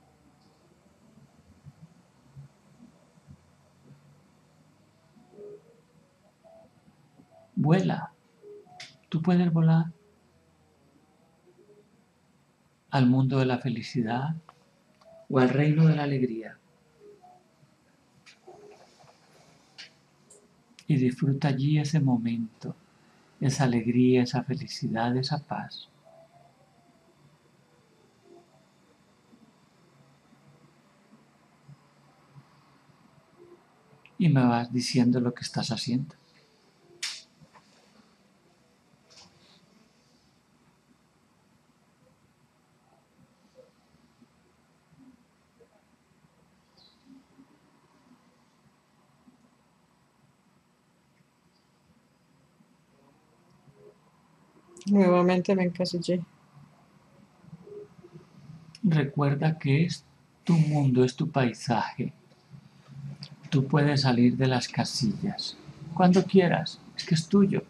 Speaker 1: Vuela. Tú puedes volar al mundo de la felicidad o al reino de la alegría. Y disfruta allí ese momento, esa alegría, esa felicidad, esa paz. Y me vas diciendo lo que estás haciendo.
Speaker 2: Nuevamente me encasillé.
Speaker 1: Recuerda que es tu mundo, es tu paisaje. Tú puedes salir de las casillas cuando quieras, es que es tuyo.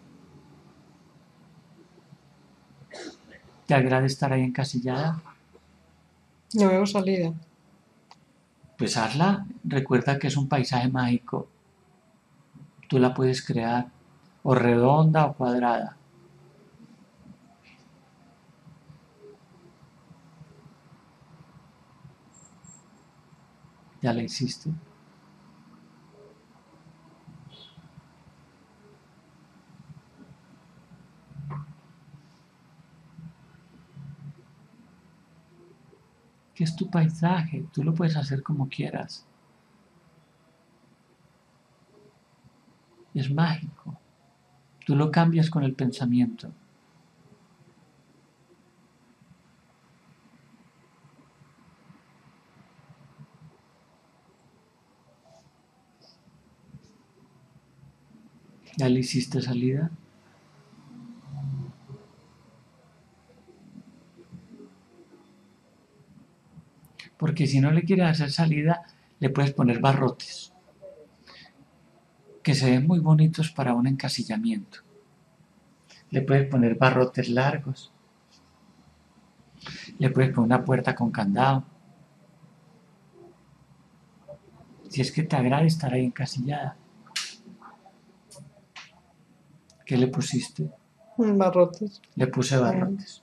Speaker 1: ¿Te agrada estar ahí encasillada?
Speaker 2: No veo salida.
Speaker 1: Pues hazla. Recuerda que es un paisaje mágico. Tú la puedes crear. o redonda o cuadrada. ¿Ya la hiciste? ¿Qué es tu paisaje? Tú lo puedes hacer como quieras. Es mágico. Tú lo cambias con el pensamiento. ¿Ya le hiciste salida? Porque si no le quieres hacer salida, le puedes poner barrotes, que se ven muy bonitos para un encasillamiento. Le puedes poner barrotes largos. Le puedes poner una puerta con candado. Si es que te agrada estar ahí encasillada. ¿Qué le pusiste?
Speaker 2: Barrotes.
Speaker 1: Le puse barrotes.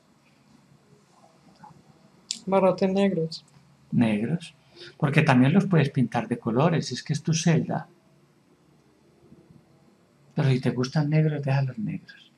Speaker 2: Barrotes negros.
Speaker 1: Negros. Porque también los puedes pintar de colores. Es que es tu celda. Pero si te gustan negros, deja los negros.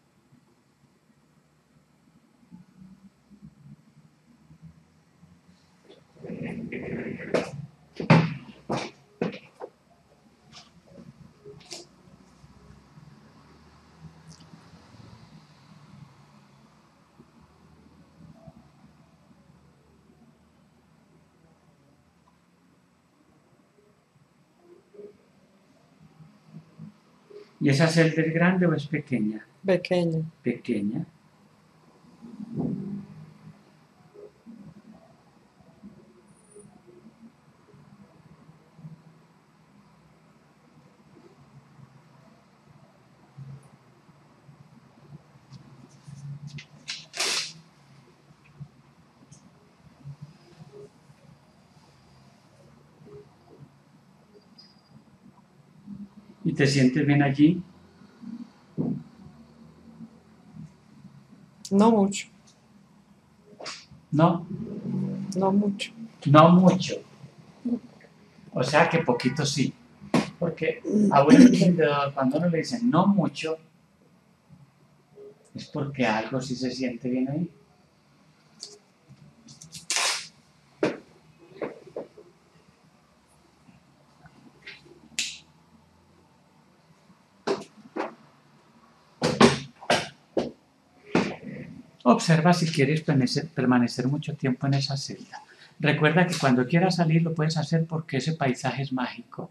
Speaker 1: ¿Y esa celda es grande o es pequeña?
Speaker 2: Pequeña.
Speaker 1: Pequeña. ¿Y te sientes bien allí?
Speaker 2: No mucho.
Speaker 1: No,
Speaker 2: No mucho.
Speaker 1: no mucho. O sea que poquito sí. Porque a buen entendedor, cuando uno le dicen no mucho, es porque algo sí se siente bien ahí. Observa si quieres permanecer, permanecer mucho tiempo en esa celda. Recuerda que cuando quieras salir lo puedes hacer porque ese paisaje es mágico.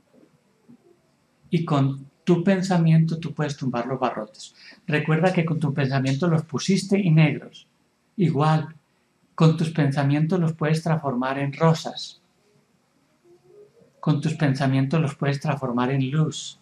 Speaker 1: Y con tu pensamiento tú puedes tumbar los barrotes. Recuerda que con tu pensamiento los pusiste y negros. Igual, con tus pensamientos los puedes transformar en rosas. Con tus pensamientos los puedes transformar en luz.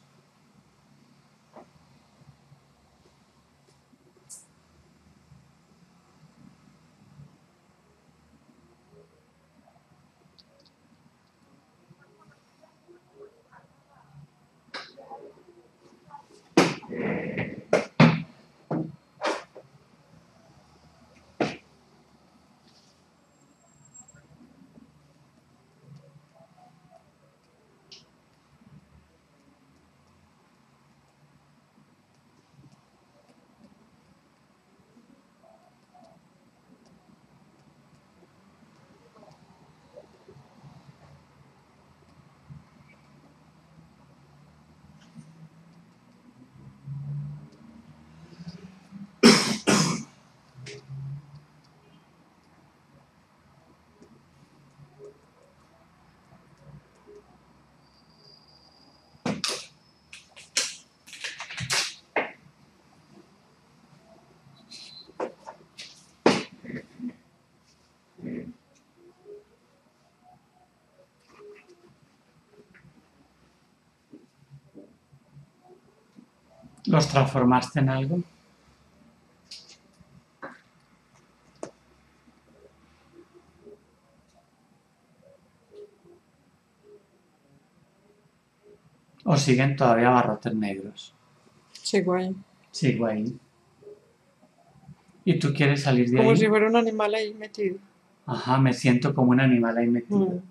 Speaker 1: ¿Los transformaste en algo? ¿O siguen todavía barrotes negros?
Speaker 2: Sigo ahí.
Speaker 1: Sigo ahí. ¿Y tú quieres salir de
Speaker 2: Como
Speaker 1: ahí?
Speaker 2: si fuera un animal ahí metido.
Speaker 1: Ajá, me siento como un animal ahí metido.
Speaker 2: Mm.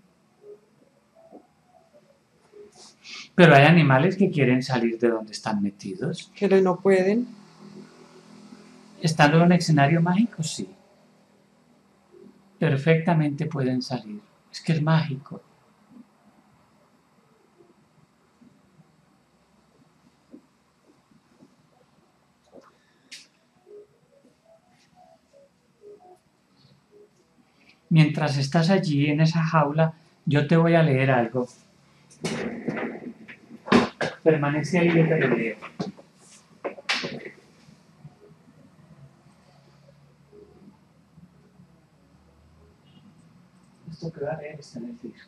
Speaker 1: Pero hay animales que quieren salir de donde están metidos.
Speaker 2: Que no pueden.
Speaker 1: Estando en un escenario mágico, sí. Perfectamente pueden salir. Es que es mágico. Mientras estás allí en esa jaula, yo te voy a leer algo. Permanece ahí, yo te lo leo. Esto que va a leer está en el disco.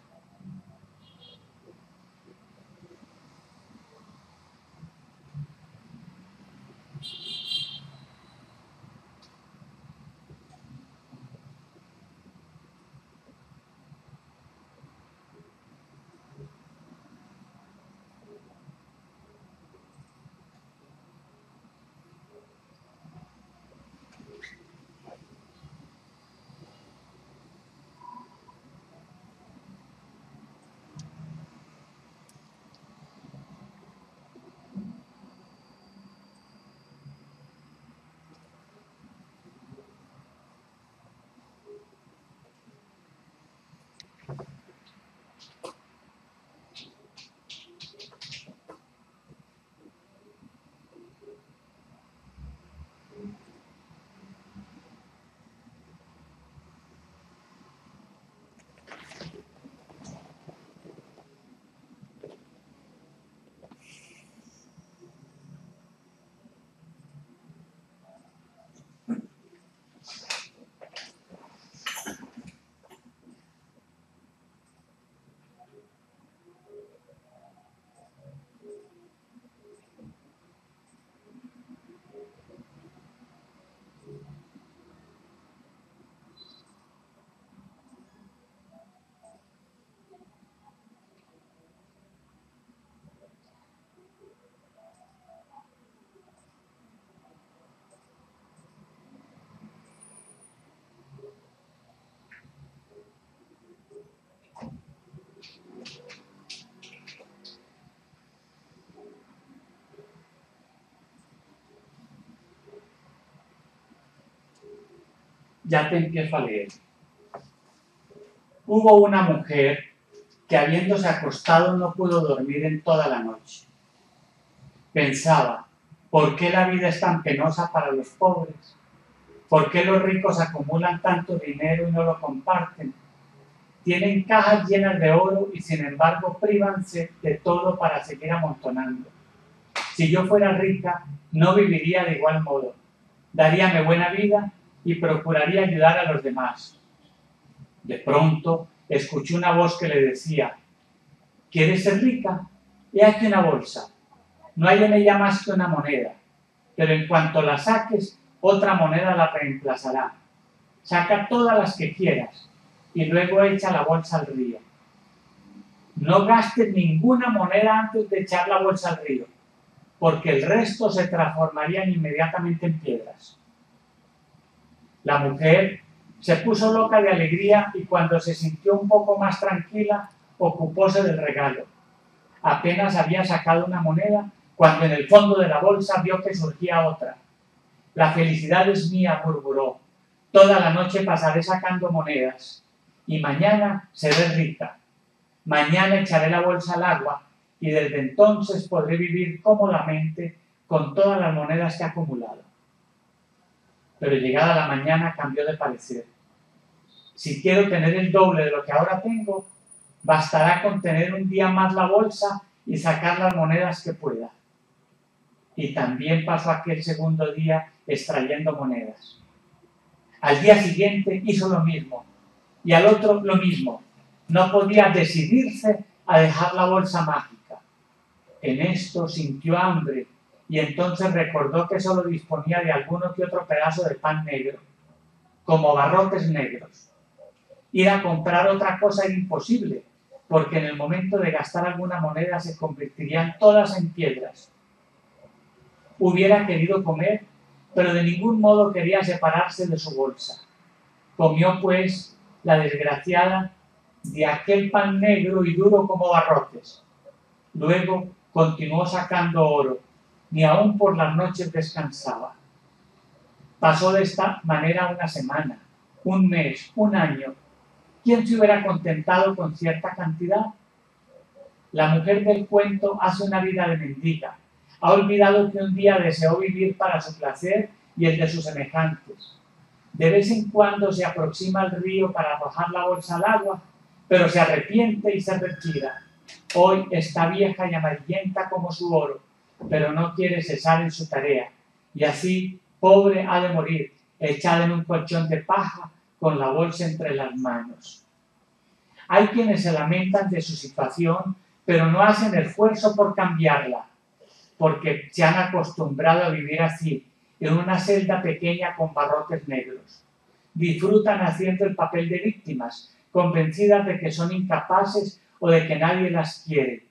Speaker 1: Ya te empiezo a leer. Hubo una mujer que habiéndose acostado no pudo dormir en toda la noche. Pensaba, ¿por qué la vida es tan penosa para los pobres? ¿Por qué los ricos acumulan tanto dinero y no lo comparten? Tienen cajas llenas de oro y sin embargo prívanse de todo para seguir amontonando. Si yo fuera rica, no viviría de igual modo. Daríame buena vida y procuraría ayudar a los demás. De pronto, escuché una voz que le decía, ¿quieres ser rica? He aquí una bolsa. No hay en ella más que una moneda, pero en cuanto la saques, otra moneda la reemplazará. Saca todas las que quieras y luego echa la bolsa al río. No gastes ninguna moneda antes de echar la bolsa al río, porque el resto se transformarían inmediatamente en piedras. La mujer se puso loca de alegría y cuando se sintió un poco más tranquila, ocupóse del regalo. Apenas había sacado una moneda cuando en el fondo de la bolsa vio que surgía otra. La felicidad es mía, murmuró. Toda la noche pasaré sacando monedas y mañana seré rica. Mañana echaré la bolsa al agua y desde entonces podré vivir cómodamente con todas las monedas que he acumulado. Pero llegada la mañana cambió de parecer. Si quiero tener el doble de lo que ahora tengo, bastará con tener un día más la bolsa y sacar las monedas que pueda. Y también pasó aquel segundo día extrayendo monedas. Al día siguiente hizo lo mismo y al otro lo mismo. No podía decidirse a dejar la bolsa mágica. En esto sintió hambre y entonces recordó que solo disponía de alguno que otro pedazo de pan negro, como barrotes negros. Ir a comprar otra cosa era imposible, porque en el momento de gastar alguna moneda se convertirían todas en piedras. Hubiera querido comer, pero de ningún modo quería separarse de su bolsa. Comió, pues, la desgraciada de aquel pan negro y duro como barrotes. Luego continuó sacando oro, ni aun por las noches descansaba. Pasó de esta manera una semana, un mes, un año. ¿Quién se hubiera contentado con cierta cantidad? La mujer del cuento hace una vida de mendiga. Ha olvidado que un día deseó vivir para su placer y el de sus semejantes. De vez en cuando se aproxima al río para arrojar la bolsa al agua, pero se arrepiente y se retira. Hoy está vieja y amarillenta como su oro, pero no quiere cesar en su tarea. Y así, pobre, ha de morir, echada en un colchón de paja con la bolsa entre las manos. Hay quienes se lamentan de su situación, pero no hacen esfuerzo por cambiarla, porque se han acostumbrado a vivir así, en una celda pequeña con barrotes negros. Disfrutan haciendo el papel de víctimas, convencidas de que son incapaces o de que nadie las quiere.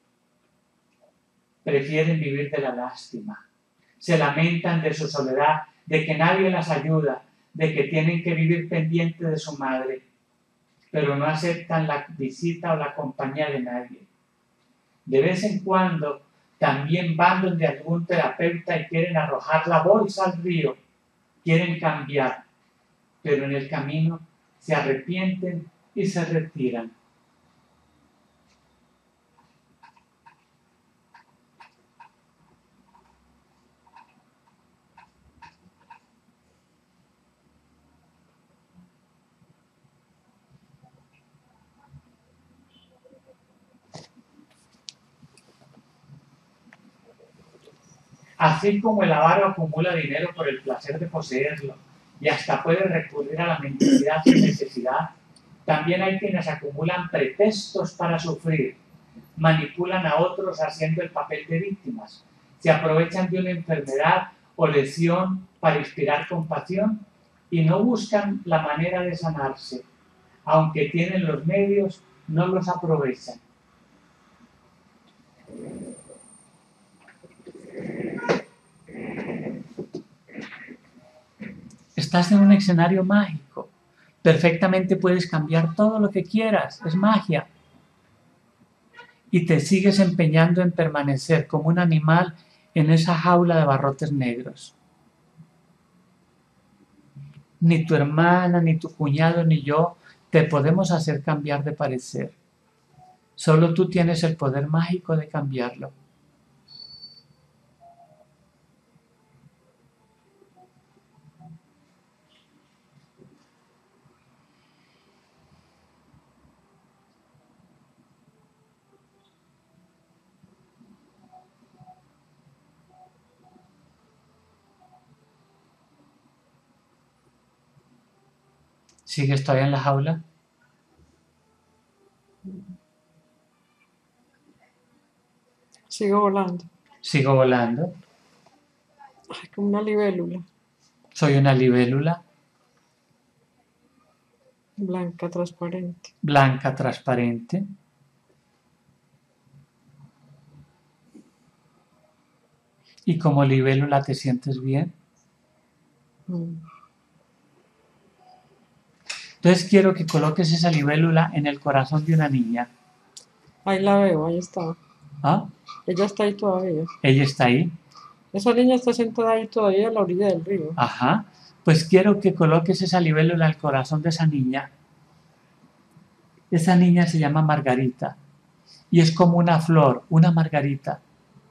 Speaker 1: Prefieren vivir de la lástima. Se lamentan de su soledad, de que nadie las ayuda, de que tienen que vivir pendiente de su madre, pero no aceptan la visita o la compañía de nadie. De vez en cuando también van donde algún terapeuta y quieren arrojar la bolsa al río, quieren cambiar, pero en el camino se arrepienten y se retiran. Así como el avaro acumula dinero por el placer de poseerlo y hasta puede recurrir a la mendicidad sin necesidad, también hay quienes acumulan pretextos para sufrir, manipulan a otros haciendo el papel de víctimas, se aprovechan de una enfermedad o lesión para inspirar compasión y no buscan la manera de sanarse. Aunque tienen los medios, no los aprovechan. Estás en un escenario mágico. Perfectamente puedes cambiar todo lo que quieras. Es magia. Y te sigues empeñando en permanecer como un animal en esa jaula de barrotes negros. Ni tu hermana, ni tu cuñado, ni yo te podemos hacer cambiar de parecer. Solo tú tienes el poder mágico de cambiarlo. ¿Sigues todavía en la jaula?
Speaker 2: Sigo volando.
Speaker 1: Sigo volando.
Speaker 2: Ay, como una libélula.
Speaker 1: Soy una libélula.
Speaker 2: Blanca, transparente.
Speaker 1: Blanca, transparente. ¿Y como libélula te sientes bien?
Speaker 2: Mm.
Speaker 1: Entonces quiero que coloques esa libélula en el corazón de una niña.
Speaker 2: Ahí la veo, ahí está.
Speaker 1: ¿Ah?
Speaker 2: Ella está ahí todavía.
Speaker 1: Ella está ahí.
Speaker 2: Esa niña está sentada ahí todavía a la orilla del río.
Speaker 1: Ajá. Pues quiero que coloques esa libélula en el corazón de esa niña. Esa niña se llama Margarita. Y es como una flor, una margarita.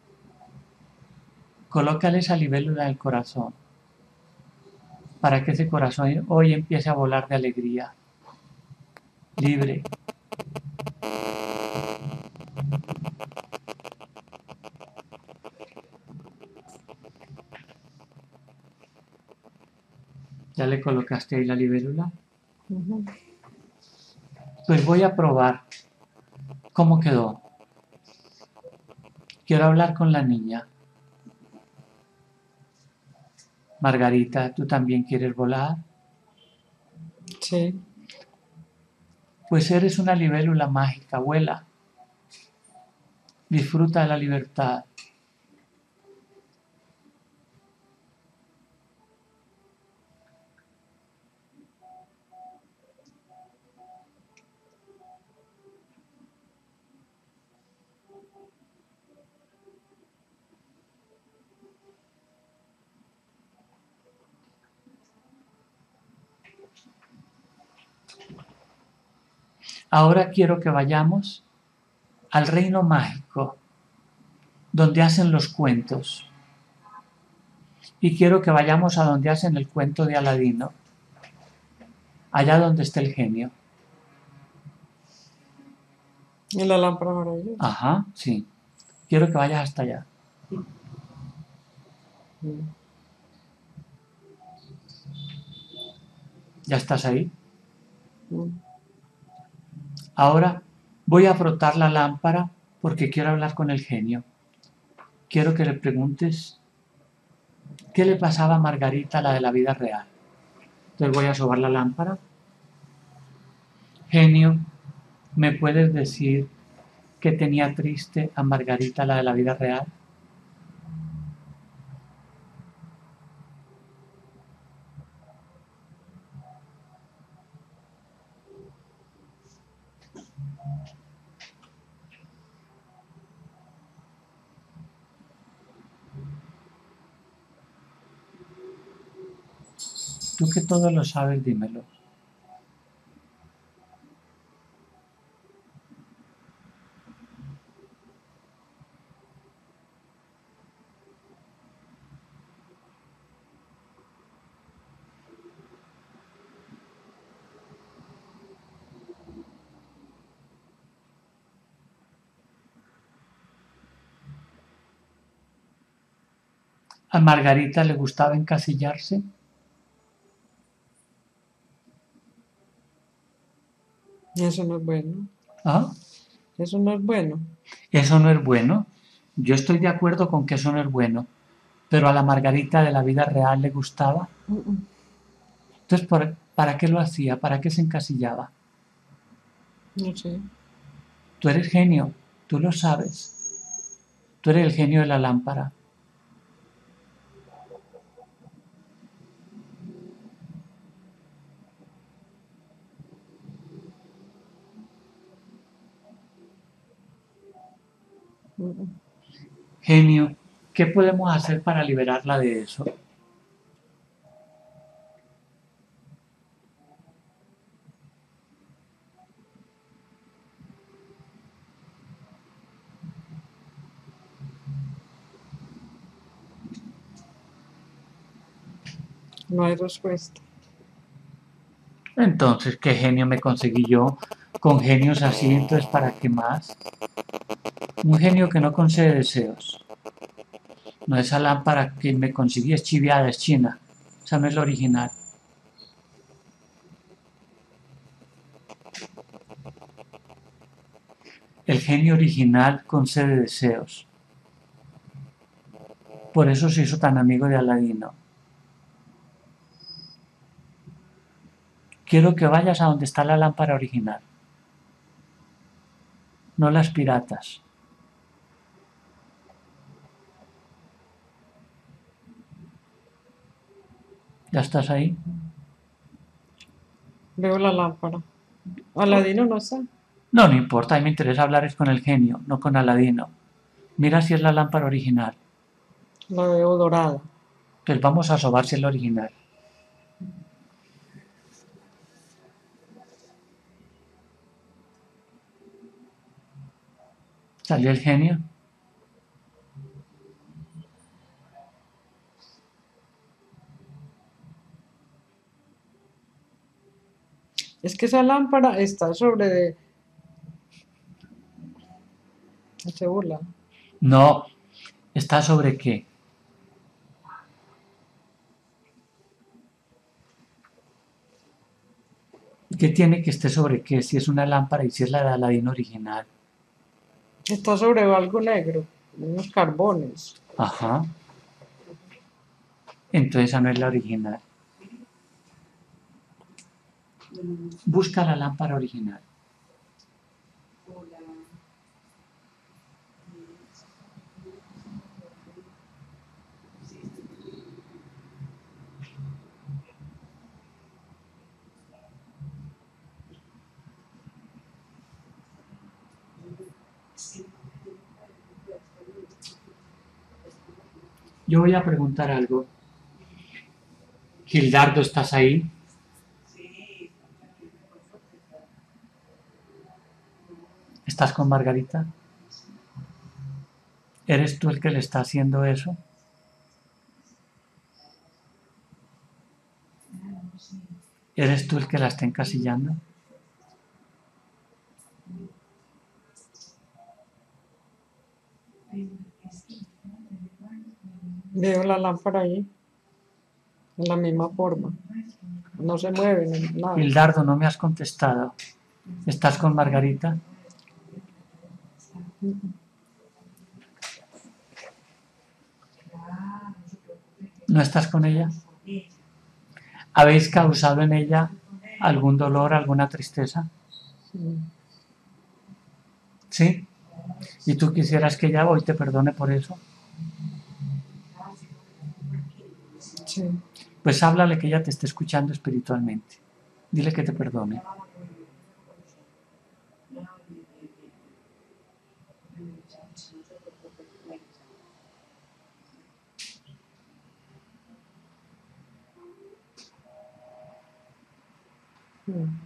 Speaker 1: Colócale esa libélula en el corazón. Para que ese corazón hoy empiece a volar de alegría. Libre. ¿Ya le colocaste ahí la libélula?
Speaker 2: Uh-huh.
Speaker 1: Pues voy a probar cómo quedó. Quiero hablar con la niña. Margarita, ¿tú también quieres volar?
Speaker 2: Sí.
Speaker 1: Pues eres una libélula mágica, vuela. Disfruta de la libertad. Ahora quiero que vayamos al reino mágico, donde hacen los cuentos. Y quiero que vayamos a donde hacen el cuento de Aladino, allá donde está el genio.
Speaker 2: En la lámpara maravillosa.
Speaker 1: Ajá, sí. Quiero que vayas hasta allá.
Speaker 2: Mm.
Speaker 1: ¿Ya estás ahí?
Speaker 2: Mm.
Speaker 1: Ahora voy a frotar la lámpara porque quiero hablar con el genio. Quiero que le preguntes qué le pasaba a Margarita, la de la vida real. Entonces voy a sobar la lámpara. Genio, ¿me puedes decir qué tenía triste a Margarita, la de la vida real? Tú que todo lo sabes, dímelo. ¿A Margarita le gustaba encasillarse?
Speaker 2: Eso no es bueno.
Speaker 1: ¿Ah?
Speaker 2: Eso no es bueno.
Speaker 1: Eso no es bueno. Yo estoy de acuerdo con que eso no es bueno. Pero a la Margarita de la vida real le gustaba.
Speaker 2: Mm, mm.
Speaker 1: Entonces, ¿por- ¿para qué lo hacía? ¿Para qué se encasillaba?
Speaker 2: No sé.
Speaker 1: Tú eres genio, tú lo sabes. Tú eres el genio de la lámpara.
Speaker 2: Mm, mm.
Speaker 1: Genio, ¿qué podemos hacer para liberarla de eso?
Speaker 2: No hay respuesta.
Speaker 1: Entonces, ¿qué genio me conseguí yo? Con genios así, entonces, ¿para qué más? Un genio que no concede deseos. No, esa lámpara que me conseguí es chiviada, es china. Esa no es la original. El genio original concede deseos. Por eso se hizo tan amigo de Aladino. Quiero que vayas a donde está la lámpara original. No las piratas. ¿Ya estás ahí?
Speaker 2: Veo la lámpara. Aladino no está.
Speaker 1: No, no importa, a mí me interesa hablar es con el genio, no con Aladino. Mira si es la lámpara original.
Speaker 2: La veo dorada.
Speaker 1: Pues vamos a sobar si es la original. ¿Salió el genio?
Speaker 2: Es que esa lámpara está sobre de... Se burla.
Speaker 1: No. ¿Está sobre qué? ¿Qué tiene que esté sobre qué? Si es una lámpara y si es la de Aladino original.
Speaker 2: Está sobre algo negro. Unos carbones.
Speaker 1: Ajá. Entonces esa no es la original. Busca la lámpara original. Yo voy a preguntar algo. Gildardo, ¿estás ahí? ¿Estás con Margarita? ¿Eres tú el que le está haciendo eso? ¿Eres tú el que la está encasillando?
Speaker 2: Veo la lámpara ahí, en la misma forma. No se mueve, no- nada.
Speaker 1: Gildardo, no me has contestado. ¿Estás con Margarita? ¿No estás con ella? ¿Habéis causado en ella algún dolor, alguna tristeza?
Speaker 2: Sí.
Speaker 1: ¿Sí? ¿Y tú quisieras que ella hoy te perdone por eso?
Speaker 2: Sí.
Speaker 1: Pues háblale que ella te esté escuchando espiritualmente. Dile que te perdone.
Speaker 2: Mm.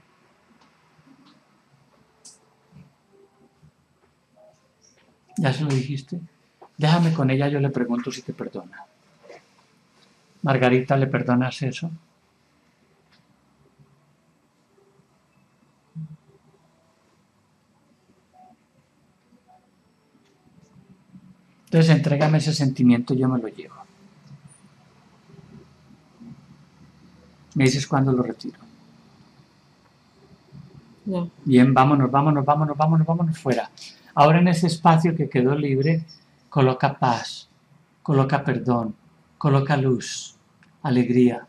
Speaker 1: ¿Ya se lo dijiste? Déjame con ella, yo le pregunto si te perdona. Margarita, ¿le perdonas eso? Entonces entrégame ese sentimiento y yo me lo llevo. Me dices cuándo lo retiro.
Speaker 2: Ya.
Speaker 1: Bien, vámonos, vámonos, vámonos, vámonos, vámonos fuera. Ahora en ese espacio que quedó libre, coloca paz, coloca perdón, coloca luz, alegría.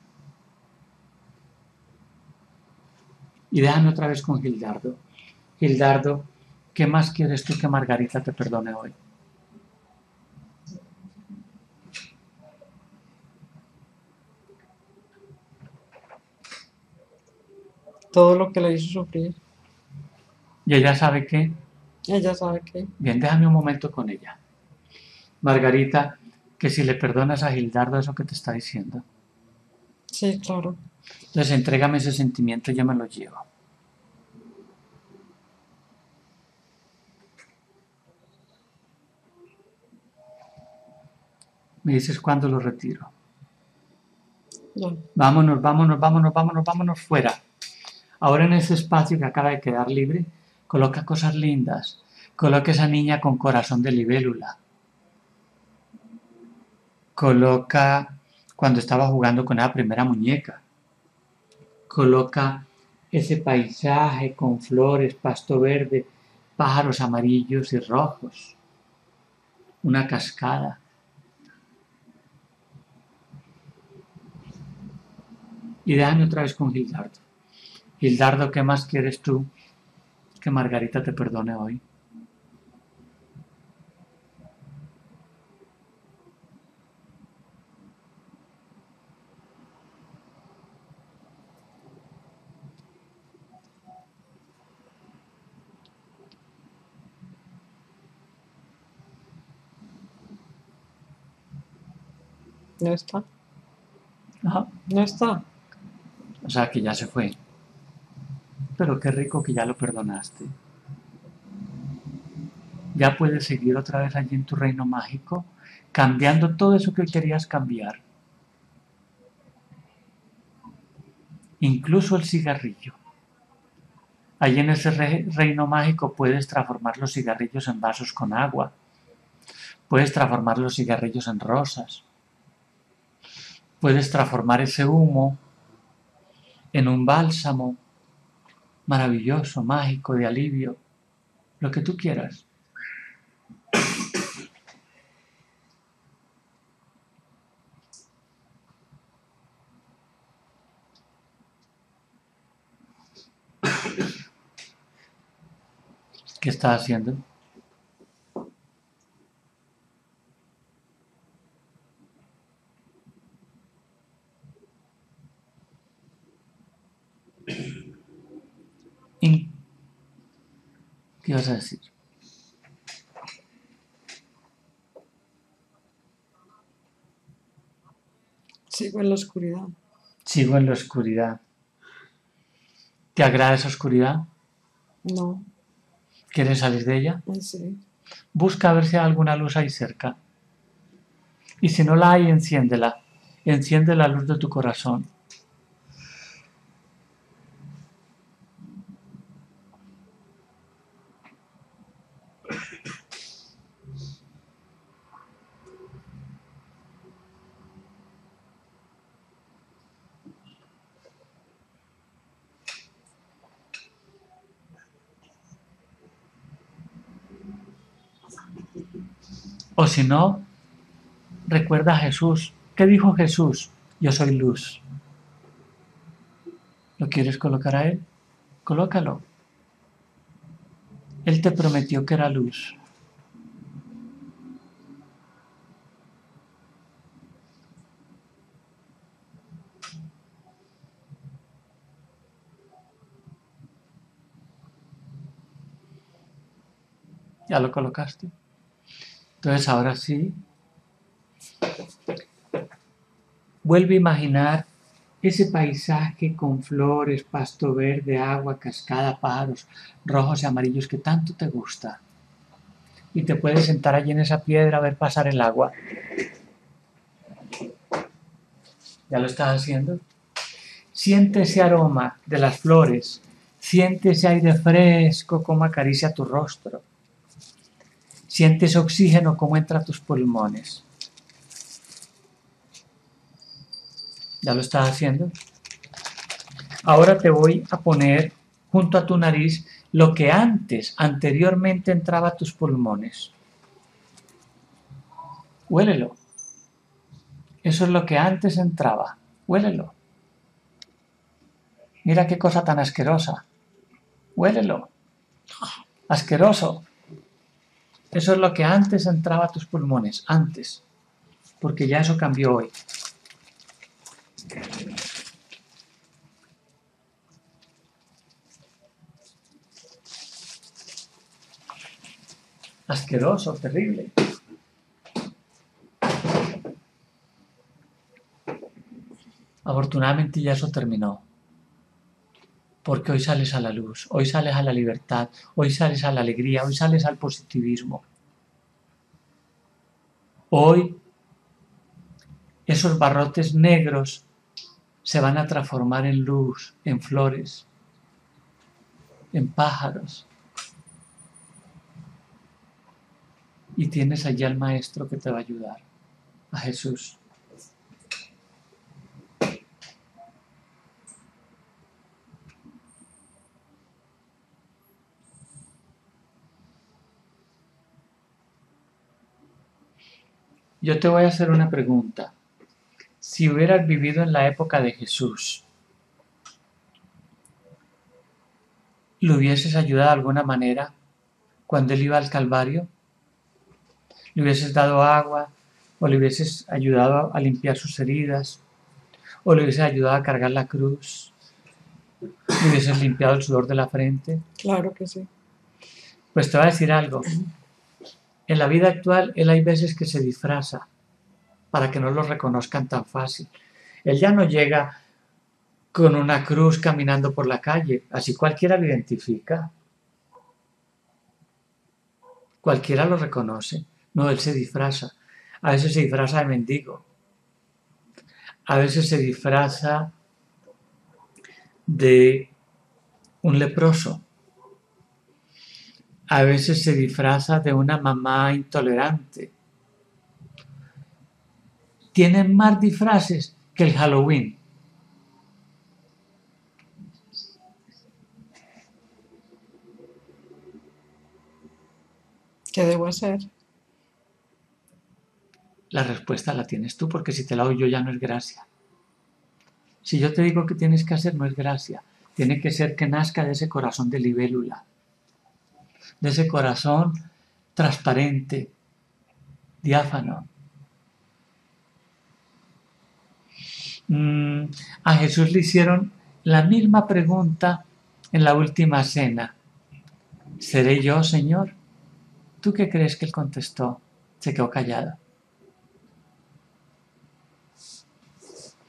Speaker 1: Y déjame otra vez con Gildardo. Gildardo, ¿qué más quieres tú que Margarita te perdone hoy?
Speaker 2: Todo lo que le hizo sufrir.
Speaker 1: ¿Y ella sabe qué?
Speaker 2: Ella sabe que.
Speaker 1: Bien, déjame un momento con ella. Margarita, que si le perdonas a Gildardo eso que te está diciendo.
Speaker 2: Sí, claro.
Speaker 1: Entonces entrégame ese sentimiento y yo me lo llevo. Me dices cuándo lo retiro.
Speaker 2: Ya.
Speaker 1: Vámonos, vámonos, vámonos, vámonos, vámonos fuera. Ahora en ese espacio que acaba de quedar libre, coloca cosas lindas. Coloca esa niña con corazón de libélula. Coloca cuando estaba jugando con la primera muñeca. Coloca ese paisaje con flores, pasto verde, pájaros amarillos y rojos. Una cascada. Y déjame otra vez con Gildardo. Gildardo, ¿qué más quieres tú que Margarita te perdone hoy?
Speaker 2: No está.
Speaker 1: Ajá.
Speaker 2: No está.
Speaker 1: O sea que ya se fue. Pero qué rico que ya lo perdonaste. Ya puedes seguir otra vez allí en tu reino mágico, cambiando todo eso que querías cambiar. Incluso el cigarrillo. Allí en ese re reino mágico puedes transformar los cigarrillos en vasos con agua. Puedes transformar los cigarrillos en rosas. Puedes transformar ese humo en un bálsamo maravilloso, mágico, de alivio. Lo que tú quieras. ¿Qué estás haciendo? ¿Qué ibas a decir?
Speaker 2: Sigo en la oscuridad.
Speaker 1: Sigo en la oscuridad. ¿Te agrada esa oscuridad?
Speaker 2: No.
Speaker 1: ¿Quieres salir de ella?
Speaker 2: Ay, sí.
Speaker 1: Busca a ver si hay alguna luz ahí cerca. Y si no la hay, enciéndela. Enciende la luz de tu corazón. O si no, recuerda a Jesús. ¿Qué dijo Jesús? Yo soy luz. ¿Lo quieres colocar a Él? Colócalo. Él te prometió que era luz. ¿Ya lo colocaste? Entonces ahora sí, vuelve a imaginar ese paisaje con flores, pasto verde, agua, cascada, pájaros rojos y amarillos que tanto te gusta. Y te puedes sentar allí en esa piedra a ver pasar el agua. ¿Ya lo estás haciendo? Siente ese aroma de las flores. Siente ese aire fresco como acaricia tu rostro. Siente ese oxígeno como entra a tus pulmones. ¿Ya lo estás haciendo? Ahora te voy a poner junto a tu nariz lo que antes, anteriormente entraba a tus pulmones. Huélelo. Eso es lo que antes entraba. Huélelo. Mira qué cosa tan asquerosa. Huélelo. Asqueroso. Eso es lo que antes entraba a tus pulmones. Antes. Porque ya eso cambió hoy. Asqueroso, terrible. Afortunadamente ya eso terminó. Porque hoy sales a la luz, hoy sales a la libertad, hoy sales a la alegría, hoy sales al positivismo. Hoy esos barrotes negros se van a transformar en luz, en flores, en pájaros. Y tienes allí al Maestro que te va a ayudar, a Jesús. Yo te voy a hacer una pregunta. Si hubieras vivido en la época de Jesús, ¿lo hubieses ayudado de alguna manera cuando Él iba al Calvario? ¿Le hubieses dado agua? ¿O le hubieses ayudado a limpiar sus heridas? ¿O le hubieses ayudado a cargar la cruz? ¿Le hubieses limpiado el sudor de la frente?
Speaker 2: Claro que sí.
Speaker 1: Pues te voy a decir algo. En la vida actual, Él hay veces que se disfraza para que no lo reconozcan tan fácil. Él ya no llega con una cruz caminando por la calle, así cualquiera lo identifica. Cualquiera lo reconoce. No, Él se disfraza. A veces se disfraza de mendigo. A veces se disfraza de un leproso. A veces se disfraza de una mamá intolerante. Tienen más disfraces que el Halloween.
Speaker 2: ¿Qué debo hacer?
Speaker 1: La respuesta la tienes tú, porque si te la doy yo ya no es gracia. Si yo te digo que tienes que hacer, no es gracia. Tiene que ser que nazca de ese corazón de libélula, de ese corazón transparente, diáfano. Mm, a Jesús le hicieron la misma pregunta en la última cena. ¿Seré yo, Señor? ¿Tú qué crees que él contestó? Se quedó callado.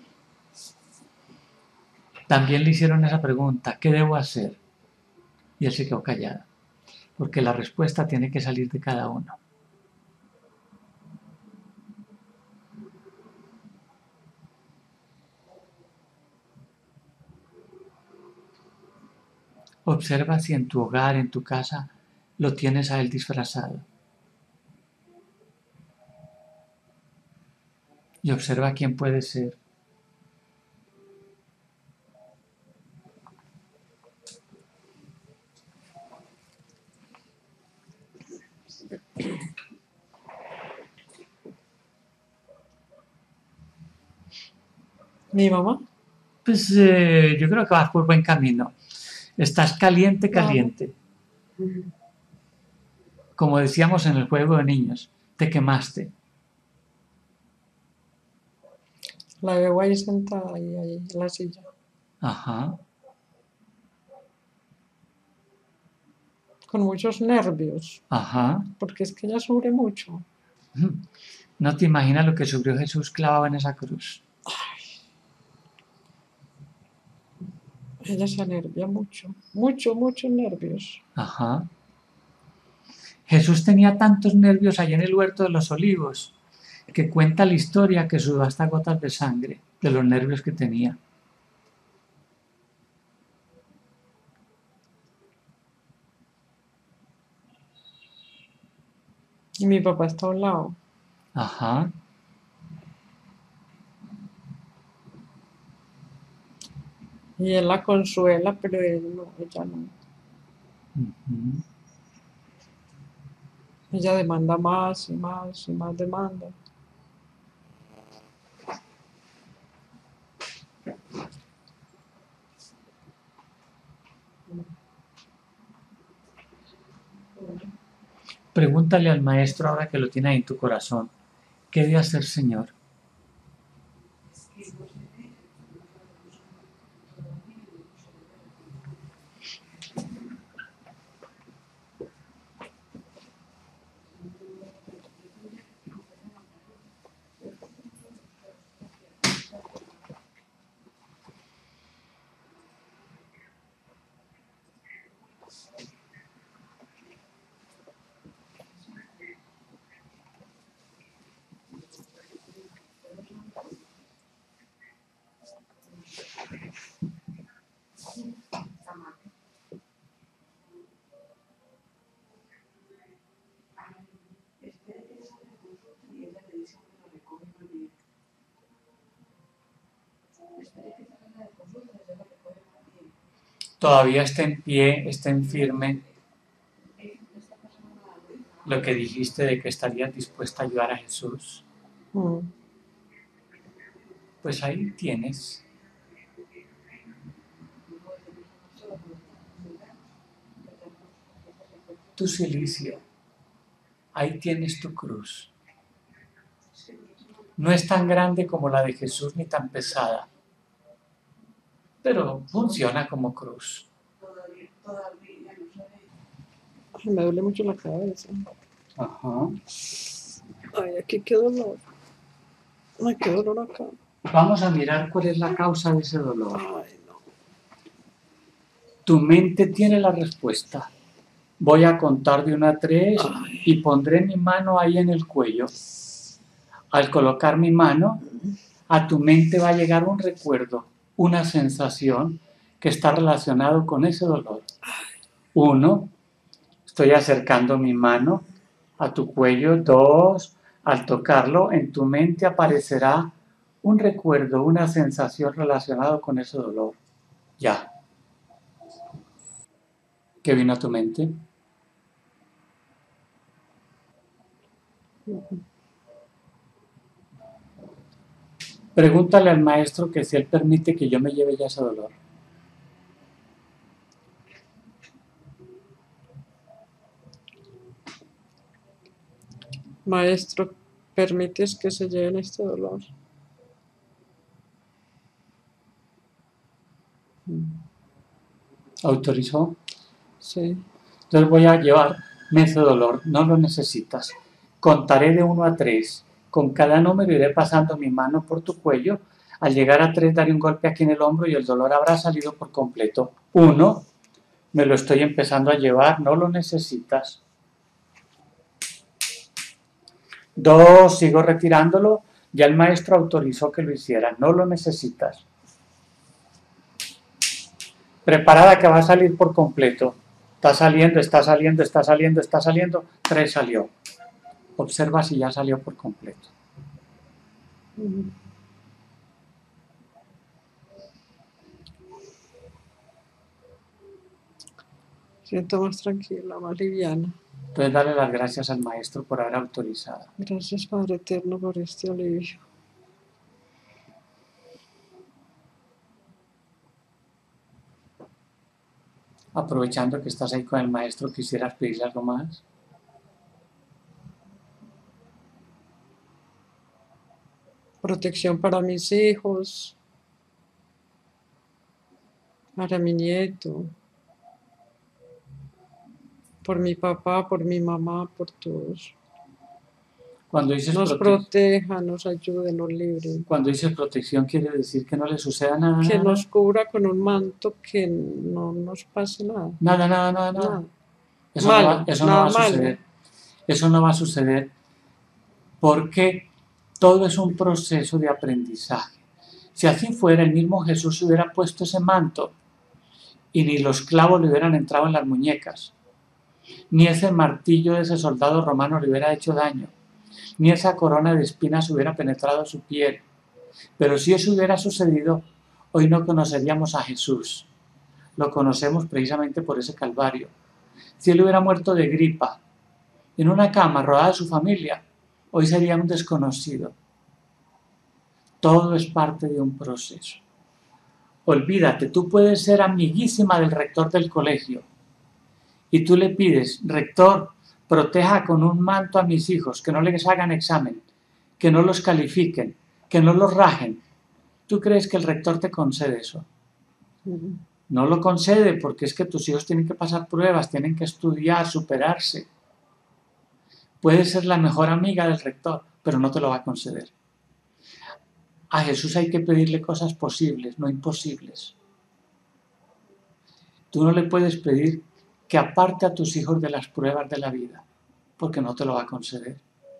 Speaker 1: También le hicieron esa pregunta, ¿qué debo hacer? Y él se quedó callado, porque la respuesta tiene que salir de cada uno. Observa si en tu hogar, en tu casa, lo tienes a él disfrazado. Y observa quién puede ser.
Speaker 2: ¿Mi mamá?
Speaker 1: Pues eh, yo creo que vas por buen camino. Estás caliente, caliente.
Speaker 2: Ujú.
Speaker 1: Como decíamos en el juego de niños, te quemaste.
Speaker 2: La veo ahí sentada, ahí, ahí, en la silla.
Speaker 1: Ajá.
Speaker 2: Con muchos nervios,
Speaker 1: Ajá.
Speaker 2: porque es que ella sufre mucho.
Speaker 1: No te imaginas lo que sufrió Jesús clavado en esa cruz.
Speaker 2: Ella se enervia mucho, mucho, muchos nervios.
Speaker 1: Ajá. Jesús tenía tantos nervios allá en el huerto de los olivos que cuenta la historia que sudó hasta gotas de sangre de los nervios que tenía.
Speaker 2: Y mi papá está a un lado.
Speaker 1: Ajá.
Speaker 2: Y él la consuela, pero él no, ella no.
Speaker 1: Uh-huh.
Speaker 2: Ella demanda más y más y más demanda.
Speaker 1: Pregúntale al maestro ahora que lo tiene ahí en tu corazón. ¿Qué de hacer, Señor? Todavía estén en pie, estén firme. Lo que dijiste de que estarías dispuesta a ayudar a Jesús.
Speaker 2: Mm.
Speaker 1: Pues ahí tienes. Tu cilicio. Ahí tienes tu cruz. No es tan grande como la de Jesús ni tan pesada, pero funciona como cruz.
Speaker 2: Ay, me duele mucho la cabeza.
Speaker 1: Ajá.
Speaker 2: Ay, aquí qué dolor. Ay, qué dolor acá.
Speaker 1: Vamos a mirar cuál es la causa de ese dolor.
Speaker 2: Ay, no.
Speaker 1: Tu mente tiene la respuesta. Voy a contar de una a tres
Speaker 2: Ay.
Speaker 1: y pondré mi mano ahí en el cuello. Al colocar mi mano, a tu mente va a llegar un recuerdo, una sensación que está relacionado con ese dolor. Uno, estoy acercando mi mano a tu cuello. Dos, al tocarlo, en tu mente aparecerá un recuerdo, una sensación relacionada con ese dolor. Ya. ¿Qué vino a tu mente? Pregúntale al maestro que si él permite que yo me lleve ya ese dolor.
Speaker 2: Maestro, ¿permites que se lleven este dolor?
Speaker 1: ¿Autorizó?
Speaker 2: Sí.
Speaker 1: Entonces voy a llevarme ese dolor. No lo necesitas. Contaré de uno a tres. Con cada número iré pasando mi mano por tu cuello Al llegar a tres, daré un golpe aquí en el hombro y el dolor habrá salido por completo. Uno, me lo estoy empezando a llevar, no lo necesitas. Dos, sigo retirándolo, ya el maestro autorizó que lo hiciera, no lo necesitas. Preparada que va a salir por completo. Está saliendo, está saliendo, está saliendo, está saliendo. Tres salió. Observa si ya salió por completo.
Speaker 2: Ujú. Siento más tranquila, más liviana.
Speaker 1: Entonces dale las gracias al maestro por haber autorizado.
Speaker 2: Gracias, Padre Eterno, por este alivio.
Speaker 1: Aprovechando que estás ahí con el maestro, ¿quisieras pedirle algo más?
Speaker 2: Protección para mis hijos, para mi nieto, por mi papá, por mi mamá, por todos.
Speaker 1: Cuando dices,
Speaker 2: Nos
Speaker 1: prote-
Speaker 2: proteja, nos ayude, nos libre.
Speaker 1: cuando dices protección, quiere decir que no le suceda nada,
Speaker 2: Que
Speaker 1: nada,
Speaker 2: nos cubra con un manto, que no nos pase nada.
Speaker 1: nada, nada, nada, nada.
Speaker 2: Nada.
Speaker 1: Eso, no
Speaker 2: Malo,
Speaker 1: va, eso no
Speaker 2: nada
Speaker 1: va a suceder. Eso no va a suceder porque todo es un proceso de aprendizaje. Si así fuera, el mismo Jesús se hubiera puesto ese manto y ni los clavos le hubieran entrado en las muñecas, ni ese martillo de ese soldado romano le hubiera hecho daño, ni esa corona de espinas hubiera penetrado su piel. Pero si eso hubiera sucedido, hoy no conoceríamos a Jesús. Lo conocemos precisamente por ese Calvario. Si él hubiera muerto de gripa, en una cama rodeada de su familia, hoy sería un desconocido. Todo es parte de un proceso. Olvídate, tú puedes ser amiguísima del rector del colegio y tú le pides, rector, proteja con un manto a mis hijos, que no les hagan examen, que no los califiquen, que no los rajen. ¿Tú crees que el rector te concede eso?
Speaker 2: Ujú.
Speaker 1: No lo concede porque es que tus hijos tienen que pasar pruebas, tienen que estudiar, superarse. Puedes ser la mejor amiga del rector, pero no te lo va a conceder. A Jesús hay que pedirle cosas posibles, no imposibles. Tú no le puedes pedir que aparte a tus hijos de las pruebas de la vida, porque no te lo va a conceder.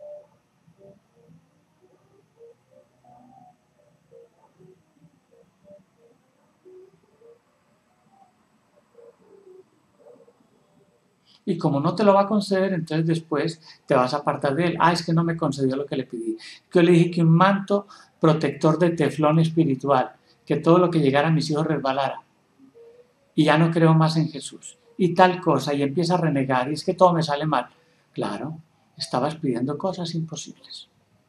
Speaker 1: Y como no te lo va a conceder, entonces después te vas a apartar de él. Ah, es que no me concedió lo que le pedí. Que yo le dije que un manto protector de teflón espiritual, que todo lo que llegara a mis hijos resbalara. Y ya no creo más en Jesús. Y tal cosa, y empieza a renegar, y es que todo me sale mal. Claro, estabas pidiendo cosas imposibles.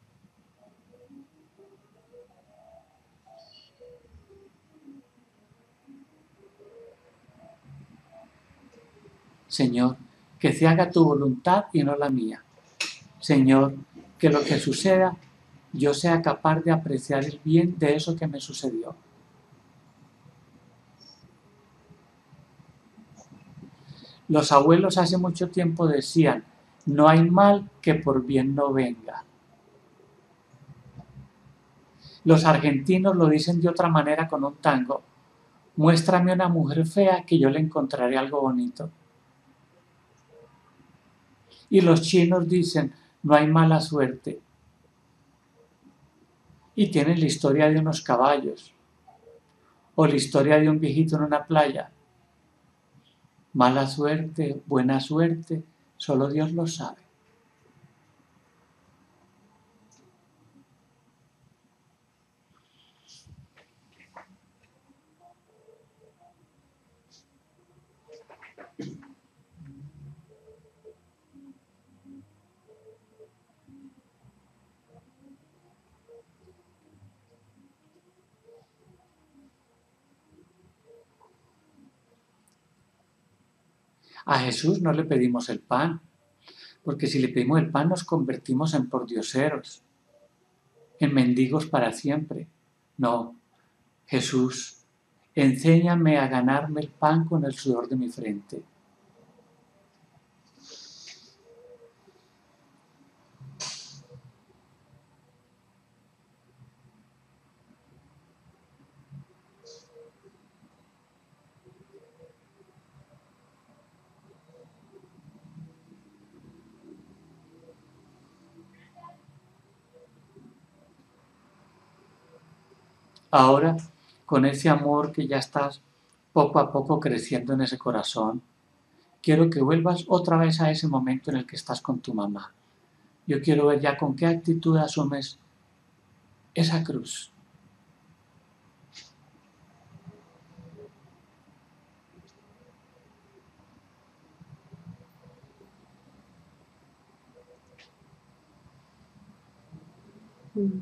Speaker 1: Señor, que se haga tu voluntad y no la mía. Señor, que lo que suceda, yo sea capaz de apreciar el bien de eso que me sucedió. Los abuelos hace mucho tiempo decían, no hay mal que por bien no venga. Los argentinos lo dicen de otra manera con un tango. Muéstrame una mujer fea que yo le encontraré algo bonito. Y los chinos dicen, no hay mala suerte. Y tienen la historia de unos caballos. O la historia de un viejito en una playa. Mala suerte, buena suerte, solo Dios lo sabe. A Jesús no le pedimos el pan, porque si le pedimos el pan nos convertimos en pordioseros, en mendigos para siempre. No, Jesús, enséñame a ganarme el pan con el sudor de mi frente. Ahora, con ese amor que ya estás poco a poco creciendo en ese corazón, quiero que vuelvas otra vez a ese momento en el que estás con tu mamá. Yo quiero ver ya con qué actitud asumes esa cruz.
Speaker 2: Mm.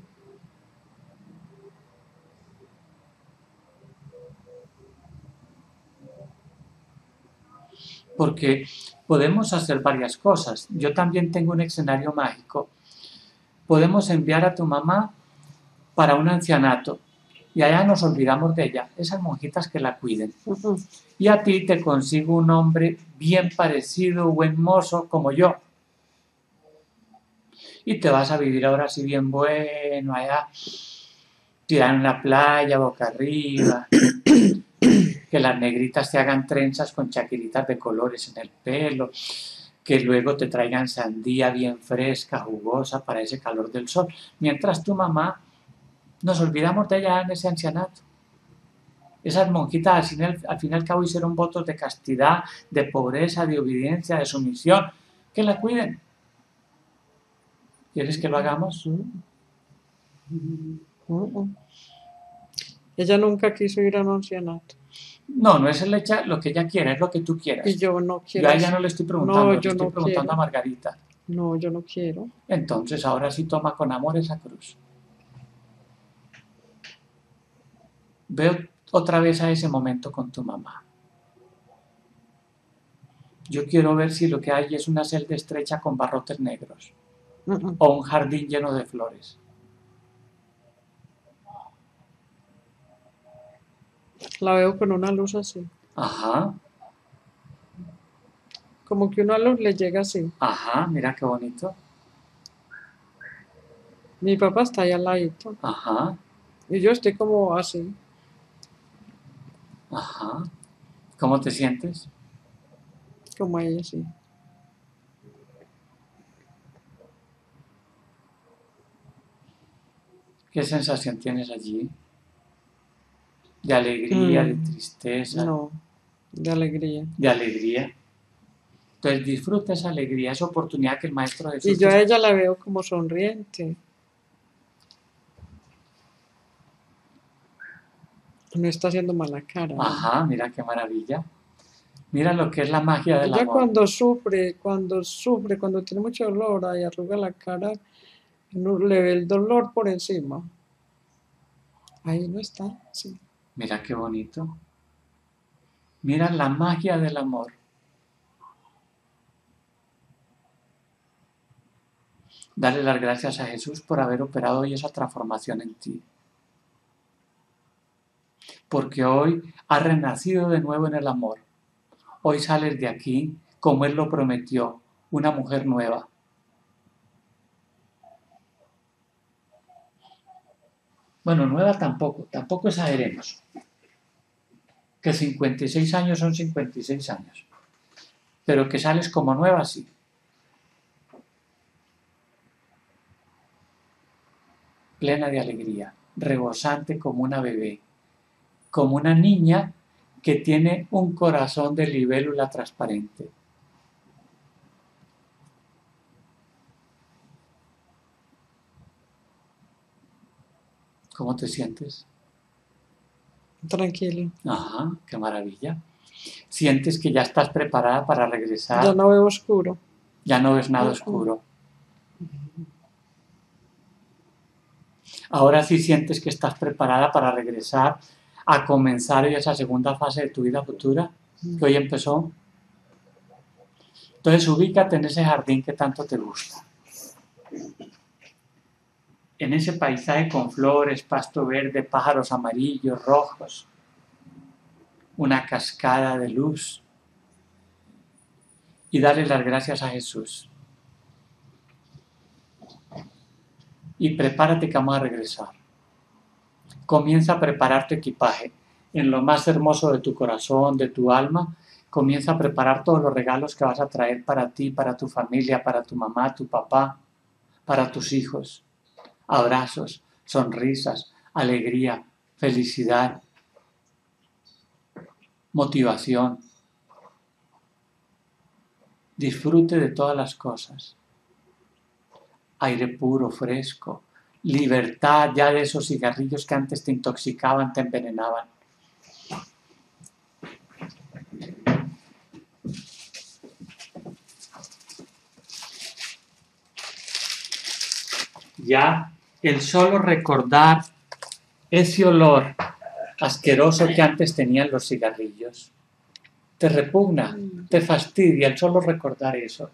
Speaker 1: Porque podemos hacer varias cosas. Yo también tengo un escenario mágico. Podemos enviar a tu mamá para un ancianato y allá nos olvidamos de ella, esas monjitas que la cuiden.
Speaker 2: Uh-uh.
Speaker 1: Y a ti te consigo un hombre bien parecido, buen mozo, como yo. Y te vas a vivir ahora sí bien bueno, allá, tirado en la playa, boca arriba. Que las negritas te hagan trenzas con chaquiritas de colores en el pelo, que luego te traigan sandía bien fresca, jugosa para ese calor del sol, mientras tu mamá, nos olvidamos de ella en ese ancianato. Esas monjitas al fin, al fin y al cabo hicieron votos de castidad, de pobreza, de obediencia, de sumisión, que la cuiden. ¿Quieres que lo hagamos?
Speaker 2: Uh-uh. Ella nunca quiso ir a un ancianato.
Speaker 1: No, no es el hecha, lo que ella quiere, es lo que tú quieras.
Speaker 2: Y yo no quiero.
Speaker 1: Yo a ella no le estoy preguntando,
Speaker 2: No,
Speaker 1: le
Speaker 2: yo
Speaker 1: estoy
Speaker 2: no
Speaker 1: preguntando
Speaker 2: quiero.
Speaker 1: a Margarita.
Speaker 2: No, yo no quiero.
Speaker 1: Entonces ahora sí toma con amor esa cruz. Ve otra vez a ese momento con tu mamá. Yo quiero ver si lo que hay es una celda estrecha con barrotes negros
Speaker 2: Uh-uh.
Speaker 1: o un jardín lleno de flores.
Speaker 2: La veo con una luz así.
Speaker 1: Ajá,
Speaker 2: Como que una luz le llega así.
Speaker 1: ajá, mira qué bonito.
Speaker 2: Mi papá está ahí al ladito.
Speaker 1: Ajá,
Speaker 2: Y yo estoy como así.
Speaker 1: ajá. ¿Cómo te sientes?
Speaker 2: Como ella así.
Speaker 1: ¿Qué sensación tienes allí? ¿De alegría,
Speaker 2: Mm.
Speaker 1: de tristeza?
Speaker 2: No, de alegría.
Speaker 1: De alegría. Entonces disfruta esa alegría, esa oportunidad que el Maestro Jesús
Speaker 2: Y yo
Speaker 1: te-
Speaker 2: a ella la veo como sonriente. No está haciendo mala cara. ¿no?
Speaker 1: Ajá, mira qué maravilla. Mira lo que es la magia del
Speaker 2: Ella
Speaker 1: amor.
Speaker 2: cuando sufre, cuando sufre, cuando tiene mucho dolor y arruga la cara, no, le ve el dolor por encima. Ahí no está, sí.
Speaker 1: Mira qué bonito. Mira la magia del amor. Dale las gracias a Jesús por haber operado hoy esa transformación en ti. Porque hoy has renacido de nuevo en el amor. Hoy sales de aquí, como Él lo prometió, una mujer nueva. Bueno, nueva tampoco, tampoco exageremos. Que cincuenta y seis años son cincuenta y seis años. Pero que sales como nueva, sí. Plena de alegría, rebosante como una bebé, como una niña que tiene un corazón de libélula transparente. ¿Cómo te sientes?
Speaker 2: Tranquilo.
Speaker 1: Ajá, qué maravilla. Sientes que ya estás preparada para regresar.
Speaker 2: Ya no veo oscuro.
Speaker 1: Ya no ves nada
Speaker 2: Uh-uh.
Speaker 1: oscuro. Ahora sí sientes que estás preparada para regresar a comenzar hoy esa segunda fase de tu vida futura que hoy empezó. Entonces ubícate en ese jardín que tanto te gusta. En ese paisaje con flores, pasto verde, pájaros amarillos, rojos, una cascada de luz. Y dale las gracias a Jesús. Y prepárate que vamos a regresar. Comienza a preparar tu equipaje. En lo más hermoso de tu corazón, de tu alma, comienza a preparar todos los regalos que vas a traer para ti, para tu familia, para tu mamá, tu papá, para tus hijos. Abrazos, sonrisas, alegría, felicidad, motivación, disfrute de todas las cosas, aire puro, fresco, libertad ya de esos cigarrillos que antes te intoxicaban, te envenenaban. Ya el solo recordar ese olor asqueroso que antes tenían los cigarrillos te repugna, te fastidia el solo recordar eso.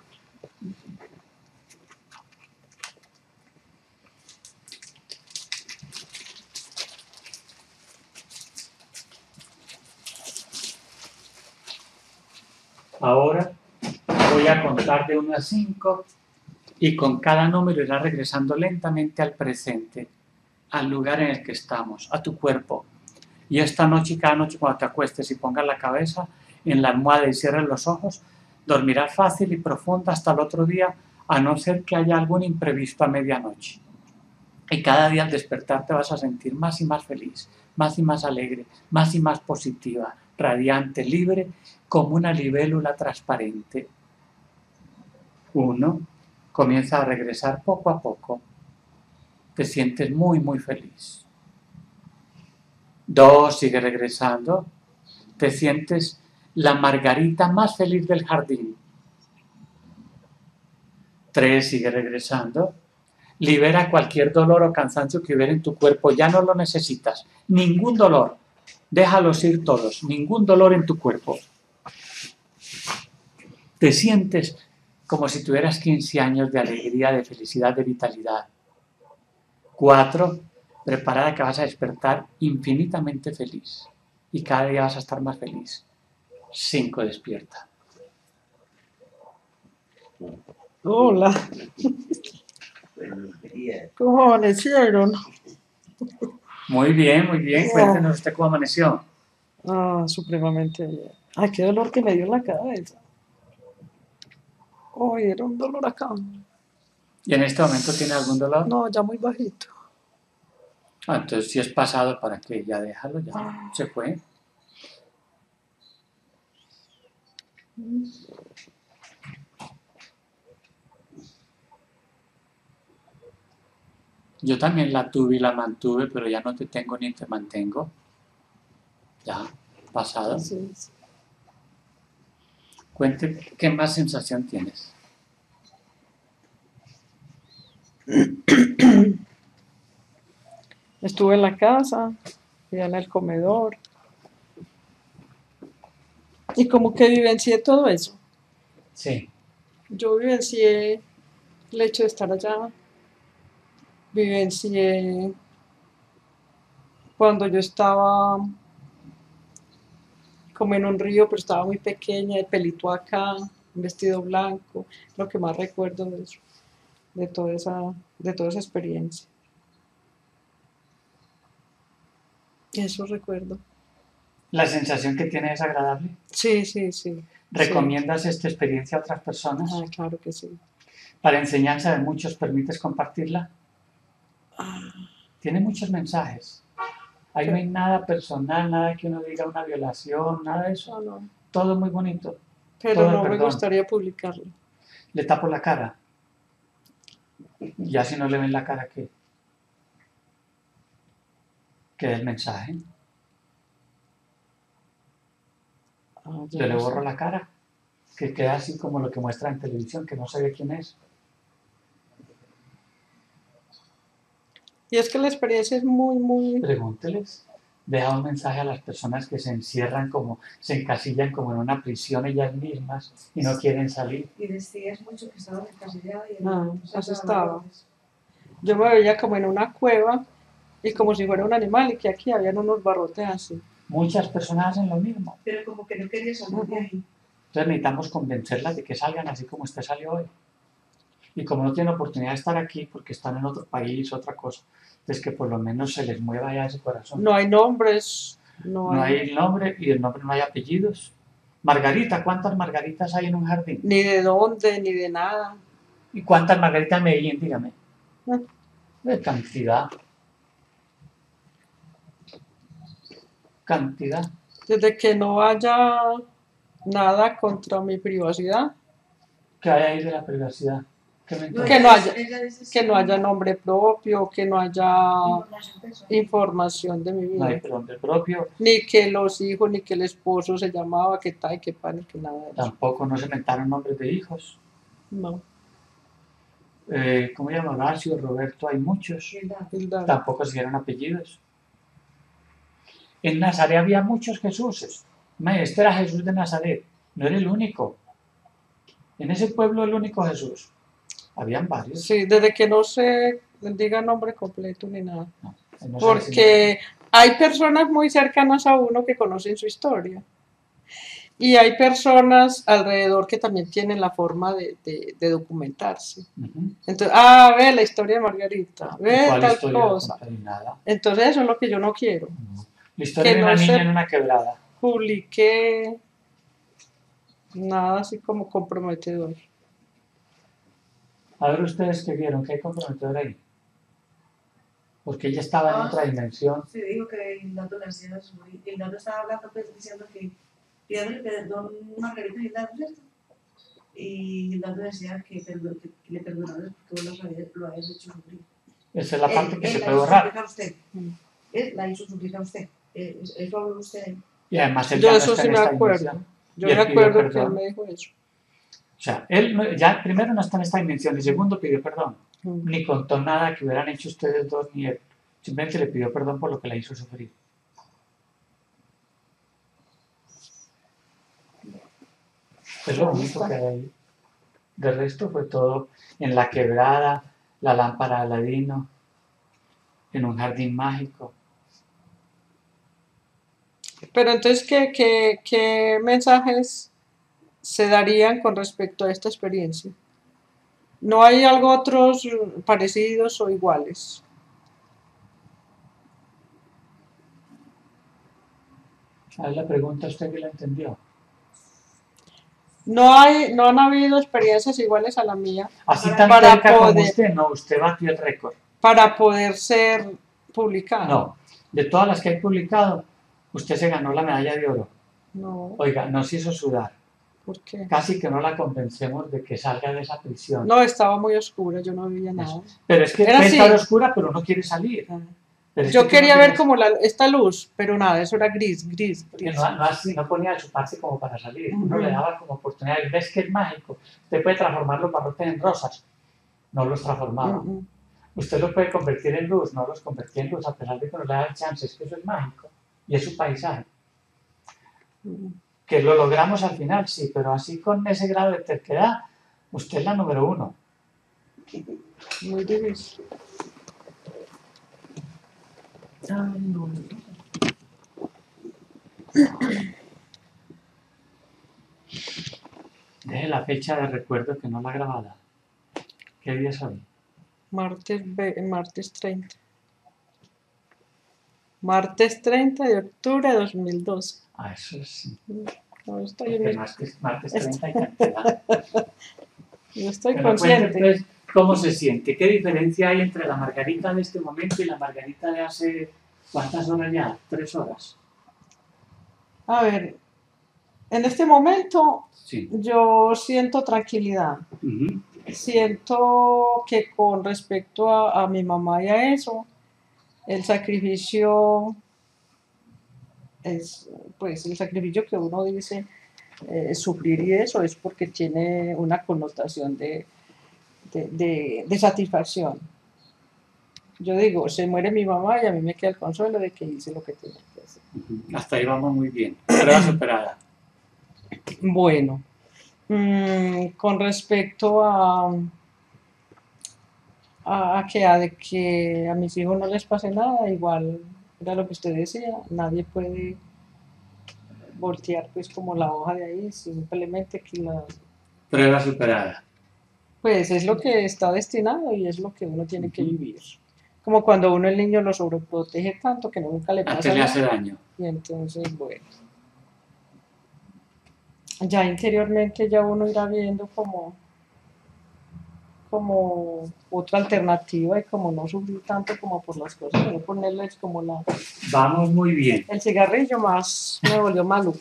Speaker 1: Ahora voy a contar de uno a cinco y con cada número irá regresando lentamente al presente, al lugar en el que estamos, a tu cuerpo. Y esta noche, cada noche cuando te acuestes y pongas la cabeza en la almohada y cierres los ojos, dormirás fácil y profunda hasta el otro día, a no ser que haya algún imprevisto a medianoche. Y cada día al despertar te vas a sentir más y más feliz, más y más alegre, más y más positiva, radiante, libre, como una libélula transparente. Uno, comienza a regresar poco a poco. Te sientes muy, muy feliz. Dos, sigue regresando. Te sientes la margarita más feliz del jardín. Tres, sigue regresando. Libera cualquier dolor o cansancio que hubiera en tu cuerpo. Ya no lo necesitas. Ningún dolor. Déjalos ir todos. Ningún dolor en tu cuerpo. Te sientes como si tuvieras quince años de alegría, de felicidad, de vitalidad. Cuatro, preparada que vas a despertar infinitamente feliz. Y cada día vas a estar más feliz. Cinco, despierta.
Speaker 3: Hola. ¿Cómo amanecieron?
Speaker 1: Muy bien, muy bien. Cuéntenos usted cómo amaneció.
Speaker 3: Ah, supremamente bien. Ay, qué dolor que me dio en la cabeza. Ay, era un dolor acá.
Speaker 1: ¿Y en este momento tiene algún dolor?
Speaker 3: No, ya muy bajito.
Speaker 1: Ah, entonces si es pasado, ¿para qué? Ya déjalo, ya
Speaker 3: Ah.
Speaker 1: se fue. Yo también la tuve y la mantuve, pero ya no te tengo ni te mantengo. Ya, pasado.
Speaker 3: Sí, sí.
Speaker 1: Cuente, ¿qué más sensación tienes?
Speaker 3: Estuve en la casa, ya en el comedor. Y como que vivencié todo eso.
Speaker 1: Sí.
Speaker 3: Yo vivencié el hecho de estar allá. Vivencié cuando yo estaba como en un río, pero estaba muy pequeña, el pelito acá, un vestido blanco, lo que más recuerdo de eso, de toda esa, de toda esa experiencia. Eso recuerdo.
Speaker 1: ¿La sensación que tiene es agradable?
Speaker 3: Sí, sí, sí.
Speaker 1: ¿Recomiendas sí. esta experiencia a otras personas?
Speaker 3: Ah, claro que sí.
Speaker 1: ¿Para enseñanza de muchos permites compartirla?
Speaker 3: Ah,
Speaker 1: Tiene muchos mensajes. Ahí
Speaker 3: ¿qué?
Speaker 1: no hay nada personal, nada que uno diga una violación, nada de eso.
Speaker 3: No, no.
Speaker 1: Todo muy bonito.
Speaker 3: Pero
Speaker 1: Todo
Speaker 3: no me
Speaker 1: perdón.
Speaker 3: gustaría publicarlo.
Speaker 1: Le tapo la cara. Ya si no le ven la cara, ¿qué? ¿Qué es el mensaje?
Speaker 3: Ah,
Speaker 1: Yo le
Speaker 3: no
Speaker 1: borro
Speaker 3: sé.
Speaker 1: la cara. Que queda así como lo que muestra en televisión, que no se ve quién es.
Speaker 3: Y es que la experiencia es muy, muy...
Speaker 1: Pregúnteles. Deja un mensaje a las personas que se encierran como, se encasillan como en una prisión ellas mismas y no quieren salir.
Speaker 4: Y decías mucho que estabas encasillada y
Speaker 3: Ah,
Speaker 4: no se
Speaker 3: así
Speaker 4: acababa.
Speaker 3: estaba. Yo me veía como en una cueva y como si fuera un animal y que aquí habían unos barrotes así.
Speaker 1: Muchas personas hacen lo mismo.
Speaker 4: Pero como que no querías salir de ahí.
Speaker 1: Entonces necesitamos convencerlas de que salgan así como usted salió hoy. Y como no tienen oportunidad de estar aquí porque están en otro país, otra cosa, entonces que por lo menos se les mueva ya ese corazón.
Speaker 3: No hay nombres, no,
Speaker 1: No
Speaker 3: hay,
Speaker 1: hay nombre y el nombre no hay apellidos. Margarita, ¿cuántas margaritas hay en un jardín?
Speaker 3: ni de dónde, ni de nada.
Speaker 1: ¿Y cuántas margaritas en Medellín? Dígame.
Speaker 3: Ah.
Speaker 1: De cantidad. cantidad.
Speaker 3: Desde que no haya nada contra mi privacidad,
Speaker 1: ¿Qué hay ahí de la privacidad? ¿Qué me
Speaker 4: No,
Speaker 3: Que
Speaker 4: ella
Speaker 3: no
Speaker 4: dice-
Speaker 3: haya-
Speaker 4: ella dice
Speaker 3: que no
Speaker 4: sí,
Speaker 3: haya nombre propio, que no haya
Speaker 4: información personal.
Speaker 3: información de mi
Speaker 1: No hay
Speaker 3: vida,
Speaker 1: nombre propio,
Speaker 3: ni que los hijos, ni que el esposo se llamaba, que tal, que pan, que nada de eso.
Speaker 1: tampoco no se inventaron nombres de hijos.
Speaker 3: No,
Speaker 1: Eh, ¿Cómo se llama? Horacio, Roberto, hay muchos.
Speaker 4: Hilda.
Speaker 3: Hilda.
Speaker 1: Tampoco se dieron apellidos. En Nazaret había muchos Jesuses. Ma, Este era Jesús de Nazaret, no era el único. En ese pueblo el único Jesús. Habían varios.
Speaker 3: Sí, desde que no se diga nombre completo ni nada.
Speaker 1: No, no sé
Speaker 3: Porque hay personas muy cercanas a uno que conocen su historia. Y hay personas alrededor que también tienen la forma de, de- de documentarse.
Speaker 1: si- Ujú.
Speaker 3: Entonces, ah, ve la historia de Margarita,
Speaker 1: ¿Y
Speaker 3: ve
Speaker 1: cuál
Speaker 3: tal
Speaker 1: historia no
Speaker 3: cosa.
Speaker 1: contaron nada?
Speaker 3: Entonces eso es lo que yo no quiero.
Speaker 1: No. La historia
Speaker 3: Que
Speaker 1: de
Speaker 3: no
Speaker 1: una niña
Speaker 3: se-
Speaker 1: en una quebrada.
Speaker 3: Publiqué nada así como comprometedor.
Speaker 1: A ver ustedes qué vieron, qué hay comprometedor ahí. Porque ella estaba en
Speaker 4: Ah.
Speaker 1: otra dimensión.
Speaker 4: Se dijo que Hildato le hacía eso. Y Hildato estaba hablando, pues, diciendo que pidiéndole perdón a Margarita y Hildato, ¿cierto? Y Hildato decía que, perdón, que, que le perdonaras porque vos lo habías, lo habías hecho sufrir.
Speaker 1: Esa es la parte
Speaker 4: Él-
Speaker 1: que
Speaker 4: él
Speaker 1: se
Speaker 4: la
Speaker 1: puede
Speaker 4: hizo
Speaker 1: borrar.
Speaker 4: sufrir a usted.
Speaker 3: Mm.
Speaker 4: Él la hizo sufrir a usted. Eh, Eso habló usted.
Speaker 1: Y además él
Speaker 3: Yo
Speaker 1: ya no
Speaker 3: eso
Speaker 1: está
Speaker 3: sí
Speaker 1: en
Speaker 3: me
Speaker 1: esta
Speaker 3: acuerdo.
Speaker 1: dimensión.
Speaker 3: Yo
Speaker 1: Y él
Speaker 3: me
Speaker 1: pidió
Speaker 3: acuerdo que él
Speaker 1: perdón.
Speaker 3: me dijo eso.
Speaker 1: O sea, él no- ya primero no está en esta dimensión y segundo pidió perdón.
Speaker 3: Mm.
Speaker 1: Ni contó nada que hubieran hecho ustedes dos ni él. Simplemente le pidió perdón por lo que la hizo sufrir. Es lo único que hay ahí. De resto fue todo en la quebrada, la lámpara de Aladino, en un jardín mágico.
Speaker 3: Pero entonces, ¿qué, qué, qué mensajes se darían con respecto a esta experiencia? ¿No hay algo otros parecidos o iguales?
Speaker 1: A ver la pregunta, ¿usted que la entendió?
Speaker 3: No hay, no han habido experiencias iguales a la mía
Speaker 1: Así
Speaker 4: Para-
Speaker 1: tan
Speaker 3: para
Speaker 1: cerca como
Speaker 3: poder-
Speaker 1: usted, no, usted batió el récord.
Speaker 3: para poder ser publicada.
Speaker 1: No, de todas las que hay publicado, usted se ganó la medalla de oro.
Speaker 3: No,
Speaker 1: Oiga, nos hizo sudar.
Speaker 3: ¿por qué?
Speaker 1: Casi que no la convencemos de que salga de esa prisión.
Speaker 3: No, estaba muy oscura, yo no veía nada.
Speaker 1: Pero es que
Speaker 3: Era
Speaker 1: puede
Speaker 3: así.
Speaker 1: estar oscura, pero no quiere salir.
Speaker 3: Ah.
Speaker 1: Pero es
Speaker 3: Yo
Speaker 1: que tú
Speaker 3: quería
Speaker 1: no
Speaker 3: ver
Speaker 1: tienes-
Speaker 3: como la, esta luz, pero nada, eso era gris, gris,
Speaker 1: porque
Speaker 3: gris.
Speaker 1: no, no, así, no ponía de su parte como para salir. Uno
Speaker 3: Ujú.
Speaker 1: le daba como oportunidad. ¿Ves que es mágico? Usted puede transformar los barrotes en rosas. No los transformaba.
Speaker 3: Mm, mm.
Speaker 1: Usted los puede convertir en luz. No los convertía en luz, a pesar de que no le da chances. Que eso es mágico. Y es su paisaje.
Speaker 3: Mm.
Speaker 1: Que lo logramos al final, sí, pero así con ese grado de terquedad, usted es la número uno.
Speaker 3: Muy difícil.
Speaker 1: Ay, no. Deje la fecha de recuerdo que no la grabada. ¿Qué día es hoy?
Speaker 3: Martes, ve- martes treinta. Martes treinta de octubre de dos mil doce.
Speaker 1: Ah, eso sí.
Speaker 3: No estoy, en
Speaker 1: Porque
Speaker 3: mi-
Speaker 1: martes, martes treinta hay cantidad.
Speaker 3: yo estoy
Speaker 1: Que me cuente,
Speaker 3: consciente.
Speaker 1: pues, ¿cómo se siente? ¿Qué diferencia hay entre la Margarita de este momento y la Margarita de hace cuántas horas ya? ¿Tres horas?
Speaker 3: A ver, en este momento
Speaker 1: Sí.
Speaker 3: yo siento tranquilidad.
Speaker 1: Ujú.
Speaker 3: Siento que con respecto a, a mi mamá y a eso, el sacrificio es, pues el sacrificio que uno dice eh, sufrir y eso es porque tiene una connotación de, de, de- de satisfacción. Yo digo, se muere mi mamá y a mí me queda el consuelo de que hice lo que tenía que hacer.
Speaker 1: Ujú. Hasta ahí vamos muy bien. Prueba superada.
Speaker 3: Bueno, mm, con respecto a, a, a que, a de que a mis hijos no les pase nada, igual era lo que usted decía, nadie puede voltear pues como la hoja de ahí, simplemente que la,
Speaker 1: Prueba superada.
Speaker 3: pues es lo que está destinado y es lo que uno tiene que vivir. Como cuando uno el niño lo sobreprotege tanto que nunca le pasa
Speaker 1: Antes le
Speaker 3: nada.
Speaker 1: hace daño.
Speaker 3: Y entonces, bueno, ya interiormente ya uno irá viendo como, como otra alternativa y como no sufrir tanto como por las cosas, sino ponerles como la,
Speaker 1: Vamos muy bien.
Speaker 3: el cigarrillo más me volvió maluco.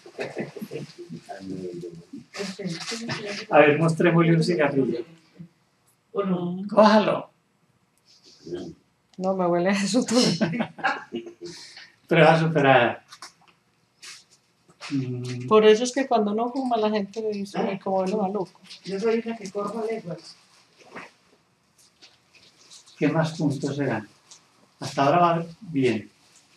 Speaker 1: A ver, mostrémosle un cigarrillo.
Speaker 4: Bueno,
Speaker 1: Cójalo.
Speaker 3: No, me huele a eso todo.
Speaker 1: Prueba superada. Mm,
Speaker 3: Por eso es que cuando no fuma la gente le dice, "Ay, como vuelve maluco".
Speaker 4: yo soy la que corro lenguas.
Speaker 1: ¿Qué más puntos serán? Hasta ahora va bien.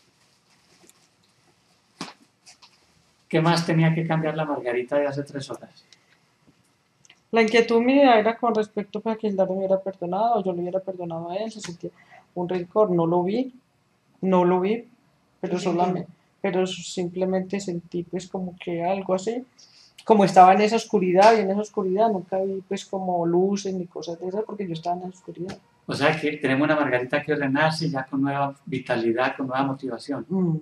Speaker 1: ¿Qué más tenía que cambiar la Margarita de hace tres horas?
Speaker 3: La inquietud mía era con respecto a que Hilda me hubiera perdonado, o yo le hubiera perdonado a él, se sentía un rencor, no lo vi, no lo vi, pero
Speaker 4: Sí,
Speaker 3: solamente, pero simplemente sentí pues como que algo así, como estaba en esa oscuridad, y en esa oscuridad nunca vi pues como luces ni cosas de esas, porque yo estaba en la oscuridad.
Speaker 1: O sea que tenemos una Margarita que renace ya con nueva vitalidad, con nueva motivación.
Speaker 3: Mm.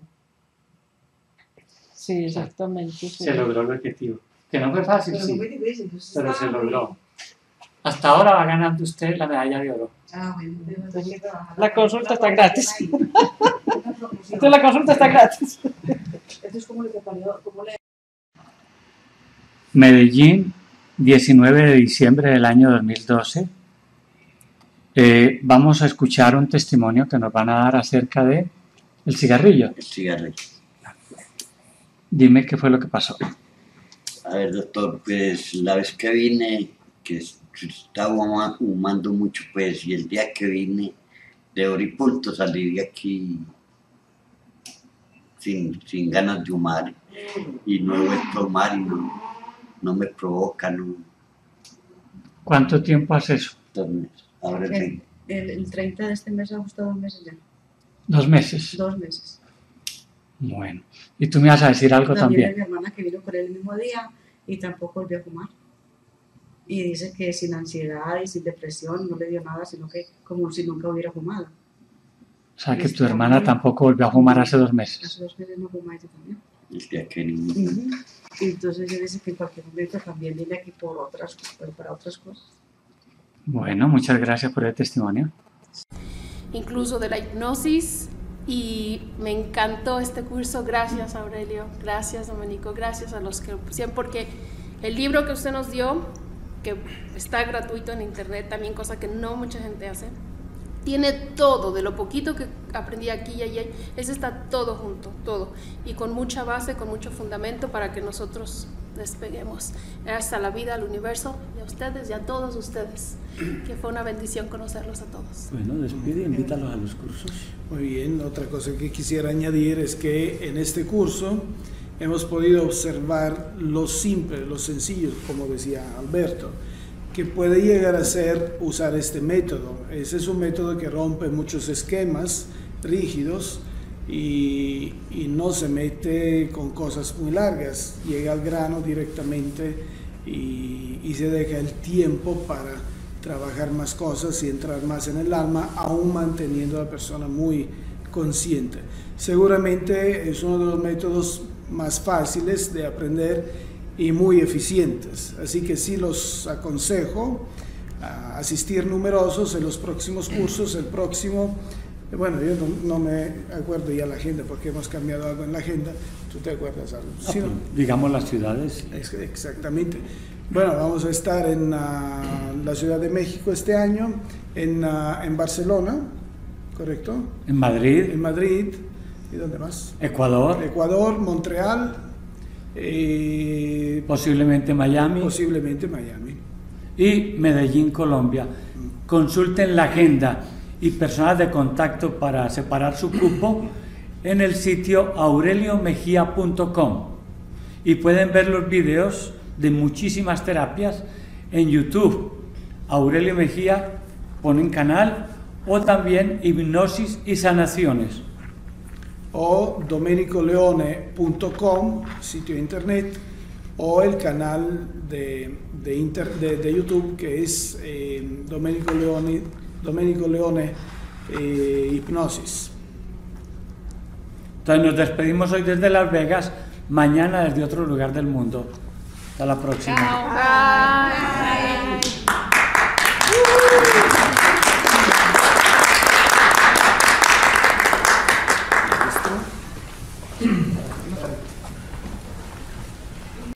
Speaker 3: Sí, exactamente. Sí.
Speaker 1: Se logró el objetivo. Que no fue fácil,
Speaker 4: Pero
Speaker 1: sí,
Speaker 4: muy difícil. Pues,
Speaker 1: pero se
Speaker 4: estaba muy-
Speaker 1: logró. Hasta ahora va ganando usted la medalla de oro.
Speaker 4: Ah, bueno, tengo que trabajar.
Speaker 3: La consulta está gratis.
Speaker 4: Una promoción.
Speaker 3: Entonces la consulta está gratis.
Speaker 4: Esto es como le preparó, como le
Speaker 1: Medellín, diecinueve de diciembre del año dos mil doce. Eh, vamos a escuchar un testimonio que nos van a dar acerca de el cigarrillo.
Speaker 5: El cigarrillo.
Speaker 1: Dime qué fue lo que pasó.
Speaker 5: A ver, doctor, pues la vez que vine, que estaba huma- fumando mucho, pues, y el día que vine, de hora y punto salí de aquí sin, sin ganas de fumar, y no voy a tomar y no, no me provoca, no,
Speaker 1: ¿Cuánto tiempo hace eso?
Speaker 5: dos meses. Ahora
Speaker 4: el,
Speaker 5: tengo,
Speaker 4: el, el treinta de este mes ha gustado dos meses ya.
Speaker 1: Dos meses.
Speaker 4: Dos meses.
Speaker 1: Bueno. Y tú me vas a decir algo
Speaker 4: También
Speaker 1: también.
Speaker 4: mi hermana que vino con él el mismo día y tampoco volvió a fumar. Y dice que sin ansiedad y sin depresión no le dio nada, sino que como si nunca hubiera fumado.
Speaker 1: O sea que tu hermana tampoco volvió a fumar hace dos meses.
Speaker 4: Hace dos meses no fuma ella también.
Speaker 5: el día que vine.
Speaker 4: Y entonces ella dice que en cualquier momento también viene aquí por otras, por- para otras cosas.
Speaker 1: Bueno, muchas gracias por el testimonio.
Speaker 6: Incluso de la hipnosis, y me encantó este curso. Gracias, Aurelio, gracias, Domenico, gracias a los que lo pusieron, porque el libro que usted nos dio, que está gratuito en internet también, cosa que no mucha gente hace, tiene todo, de lo poquito que aprendí aquí y allá, ese está todo junto, todo, y con mucha base, con mucho fundamento para que nosotros despeguemos hasta la vida, al universo, y a ustedes y a todos ustedes, que fue una bendición conocerlos a todos.
Speaker 7: Bueno, despide, invítalos a los cursos.
Speaker 8: Muy bien, otra cosa que quisiera añadir es que en este curso hemos podido observar lo simple, lo sencillo, como decía Alberto, que puede llegar a ser usar este método. Ese es un método que rompe muchos esquemas rígidos y, y no se mete con cosas muy largas, llega al grano directamente y, y se deja el tiempo para trabajar más cosas y entrar más en el alma, aún manteniendo a la persona muy consciente. Seguramente es uno de los métodos más fáciles de aprender y muy eficientes, así que sí los aconsejo a asistir numerosos en los próximos cursos. El próximo, bueno, yo no, no me acuerdo ya la agenda porque hemos cambiado algo en la agenda. ¿Tú te acuerdas algo?
Speaker 7: Ah,
Speaker 8: ¿Sí, no?
Speaker 7: Digamos las ciudades.
Speaker 8: Es- Exactamente. Bueno, vamos a estar en uh, la Ciudad de México este año, en, uh, en Barcelona, ¿correcto?
Speaker 1: En Madrid,
Speaker 8: En Madrid, ¿y dónde más?
Speaker 1: Ecuador,
Speaker 8: Ecuador, Montreal, eh,
Speaker 1: posiblemente Miami
Speaker 8: posiblemente Miami.
Speaker 1: y Medellín, Colombia. Consulten la agenda y personas de contacto para separar su cupo en el sitio aurelio mejía punto com, y pueden ver los videos de muchísimas terapias en YouTube. Aurelio Mejía, ponen canal, o también hipnosis y sanaciones.
Speaker 8: O domenico leone punto com, sitio de internet, o el canal de, de, inter, de, de YouTube que es eh, Domenico Leone, Domenico Leone eh, Hipnosis.
Speaker 1: Entonces nos despedimos hoy desde Las Vegas, mañana desde otro lugar del mundo. Hasta la próxima.
Speaker 6: Bye.